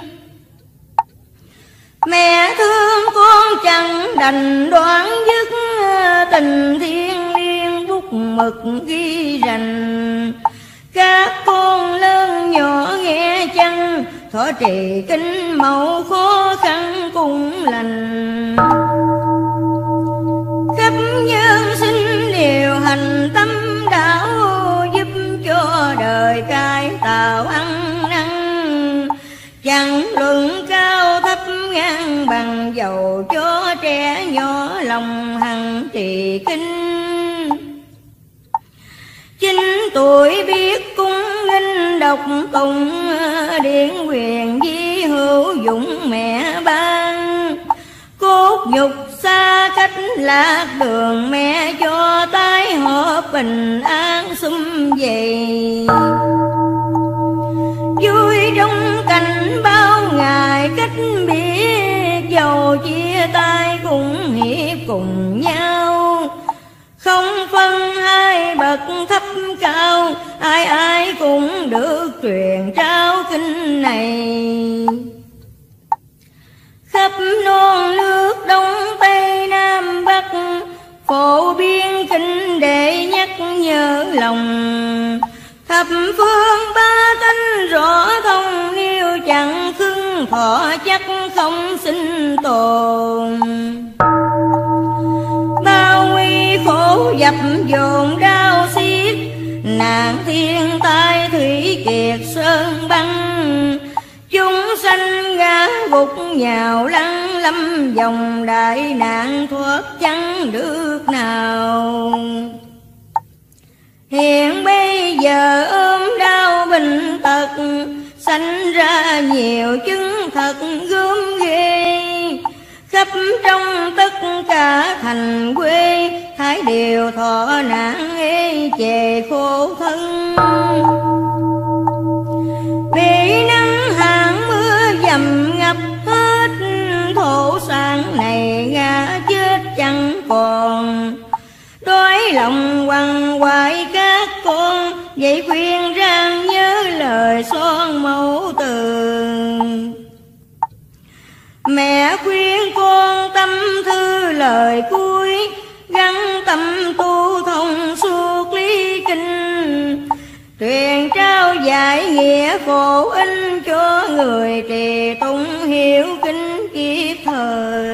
Mẹ thương con chẳng đành đoán dứt, tình thiên liêng bút mực ghi rành. Các con lớn nhỏ nghe chăng, thọ trì kinh mẫu khó khăn cũng lành. Khắp nhân sinh đều hành tâm đạo, giúp cho đời cải tạo ăn năn. chẳng luận cao thấp ngang bằng, dầu cho trẻ nhỏ lòng hằng trì kinh. 9 tuổi biết cung nghinh đọc tụng, điển quyền di hữu dụng mẹ ban. Cốt nhục xa cách lạc đường, mẹ cho tái họ bình an sum vầy. Vui trong cảnh bao ngày cách biệt, dầu chia tay cũng hiệp cùng nhau. Không phân hai bậc thấp cao, ai ai cũng được truyền trao kinh này. Khắp non nước Đông Tây Nam Bắc, phổ biến kinh để nhắc nhớ lòng. Thập phương ba tánh rõ thông, nếu chẳng khưng thọ chắc không sinh tồn. Bao nguy khổ dập dồn đau xiết, nạn thiên tai thủy kiệt sơn băng. Chúng sanh ngã gục nhào lăn, lâm dòng đại nạn thoát chẳng được nào. Hiện bây giờ ôm đau bệnh tật, sanh ra nhiều chứng thật gớm ghê. Khắp trong tất cả thành quê, thái đều thọ nạn ê chề khổ thân. Vì nắng hạn mưa dầm ngập hết, thổ sản này ngã chết chẳng còn. Đói lòng quằn quại các con, vậy khuyên rang nhớ lời son mẫu từ. Mẹ khuyên con tâm thư lời cuối, gắn tâm tu thông suốt lý kinh. Truyền trao dạy nghĩa khổ ích cho người trì tụng hiểu kinh kịp thời.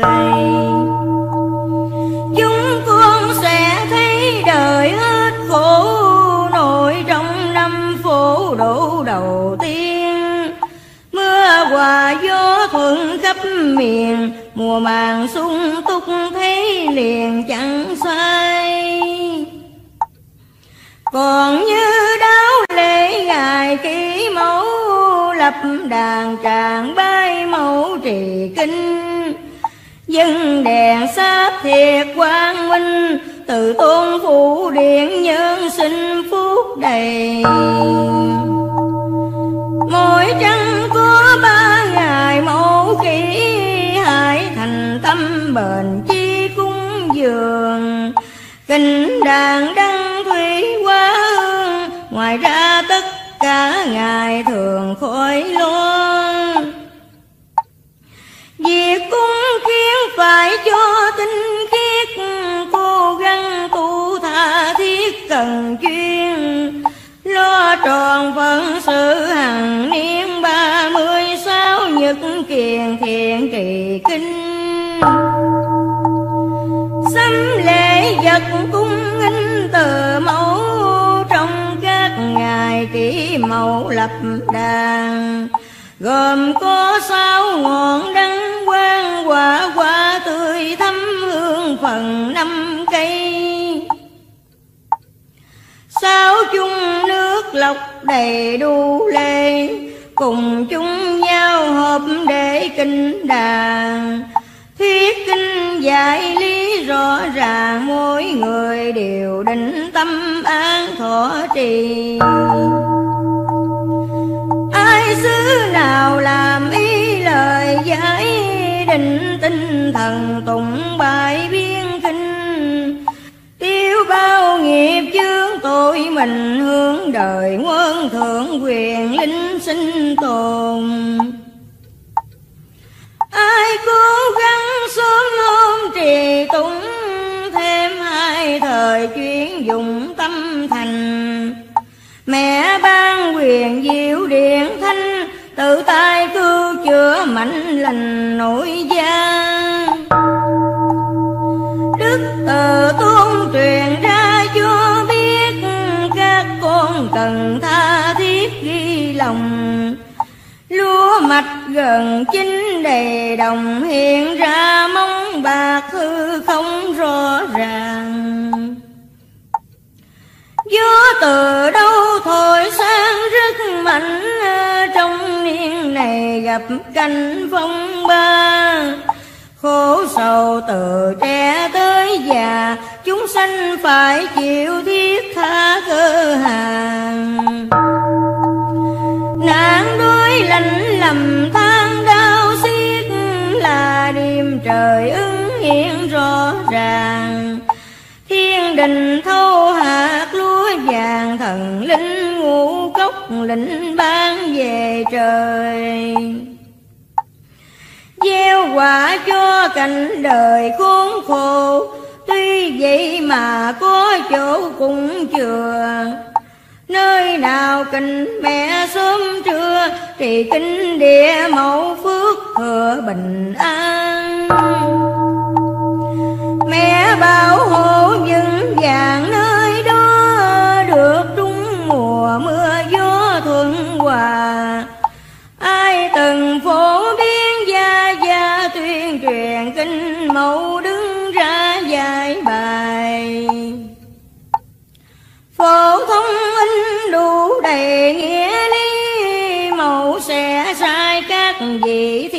Chúng con sẽ thấy đời hết khổ nổi trong năm phổ độ đầu tiên. Mưa hòa gió thuận khắp miền, mùa màng sung túc thấy liền chẳng sai. Còn như đáo lễ ngài kỷ mẫu, lập đàn tràng bay mẫu trì kinh. Dân đèn sát thiệt quang minh, từ tôn phụ điện nhân sinh phúc đầy. Mỗi trăng có 3 ngày mẫu kỷ, hãy thành tâm bền chi cúng dường. Kinh đàn đăng thủy hóa hương, ngoài ra tất cả ngày thường khỏi lo. Việc cung kiến phải cho tinh khiết, cố gắng tu tha thiết cần chuyên. Lo tròn phận sự hằng niên 36 nhật kiền thiện trì kinh. Xăm lễ vật cung nghinh từ mẫu, trong các ngày kỷ mẫu lập đàn. Gồm có 6 ngọn đăng quang, quả quả tươi thắm hương phần 5 cây. 6 chung nước lọc đầy đủ lệ, cùng chung nhau họp để kinh đàn. Thuyết kinh dạy lý rõ ràng, mỗi người đều định tâm an thọ trì. Ai xứ nào làm ý lời giải, định tinh thần tụng bài biên kinh. Tiêu bao nghiệp chướng tội mình, hướng đời nguồn thượng quyền linh sinh tồn. Ai cố gắng sớm hôm trì tụng, thêm 2 thời chuyên dụng tâm thành. Mẹ ban quyền diệu điện thanh, tự tay cứu chữa mạnh lành nội gia. Đức từ tôn truyền ra cho biết, các con cần tha thiết ghi lòng. Lúa mạch gần chính đầy đồng hiện ra mong bạc hư không rõ ràng. Gió từ đâu thổi sang rất mạnh, trong niên này gặp cảnh phong ba. Khổ sầu từ trẻ tới già, chúng sanh phải chịu thiết tha cơ hàng. Nạn đói lạnh lầm than đau xiết, là đêm trời ứng hiện rõ ràng. Thiên đình thâu hạt lúa vàng, thần linh ngũ cốc lĩnh ban về trời. Gieo quả cho cảnh đời khốn khổ, tuy vậy mà có chỗ cũng chừa. Nơi nào kính mẹ sớm trưa, thì kính địa mẫu phước thừa bình an. Mẹ bảo hộ vững vàng nơi đó, được trúng mùa mưa gió thuận hòa. Ai từng phổ biến gia tuyên truyền, kinh mẫu đứng ra dạy bài. Phổ thông in đủ đầy nghĩa lý, mẫu sẽ sai các vị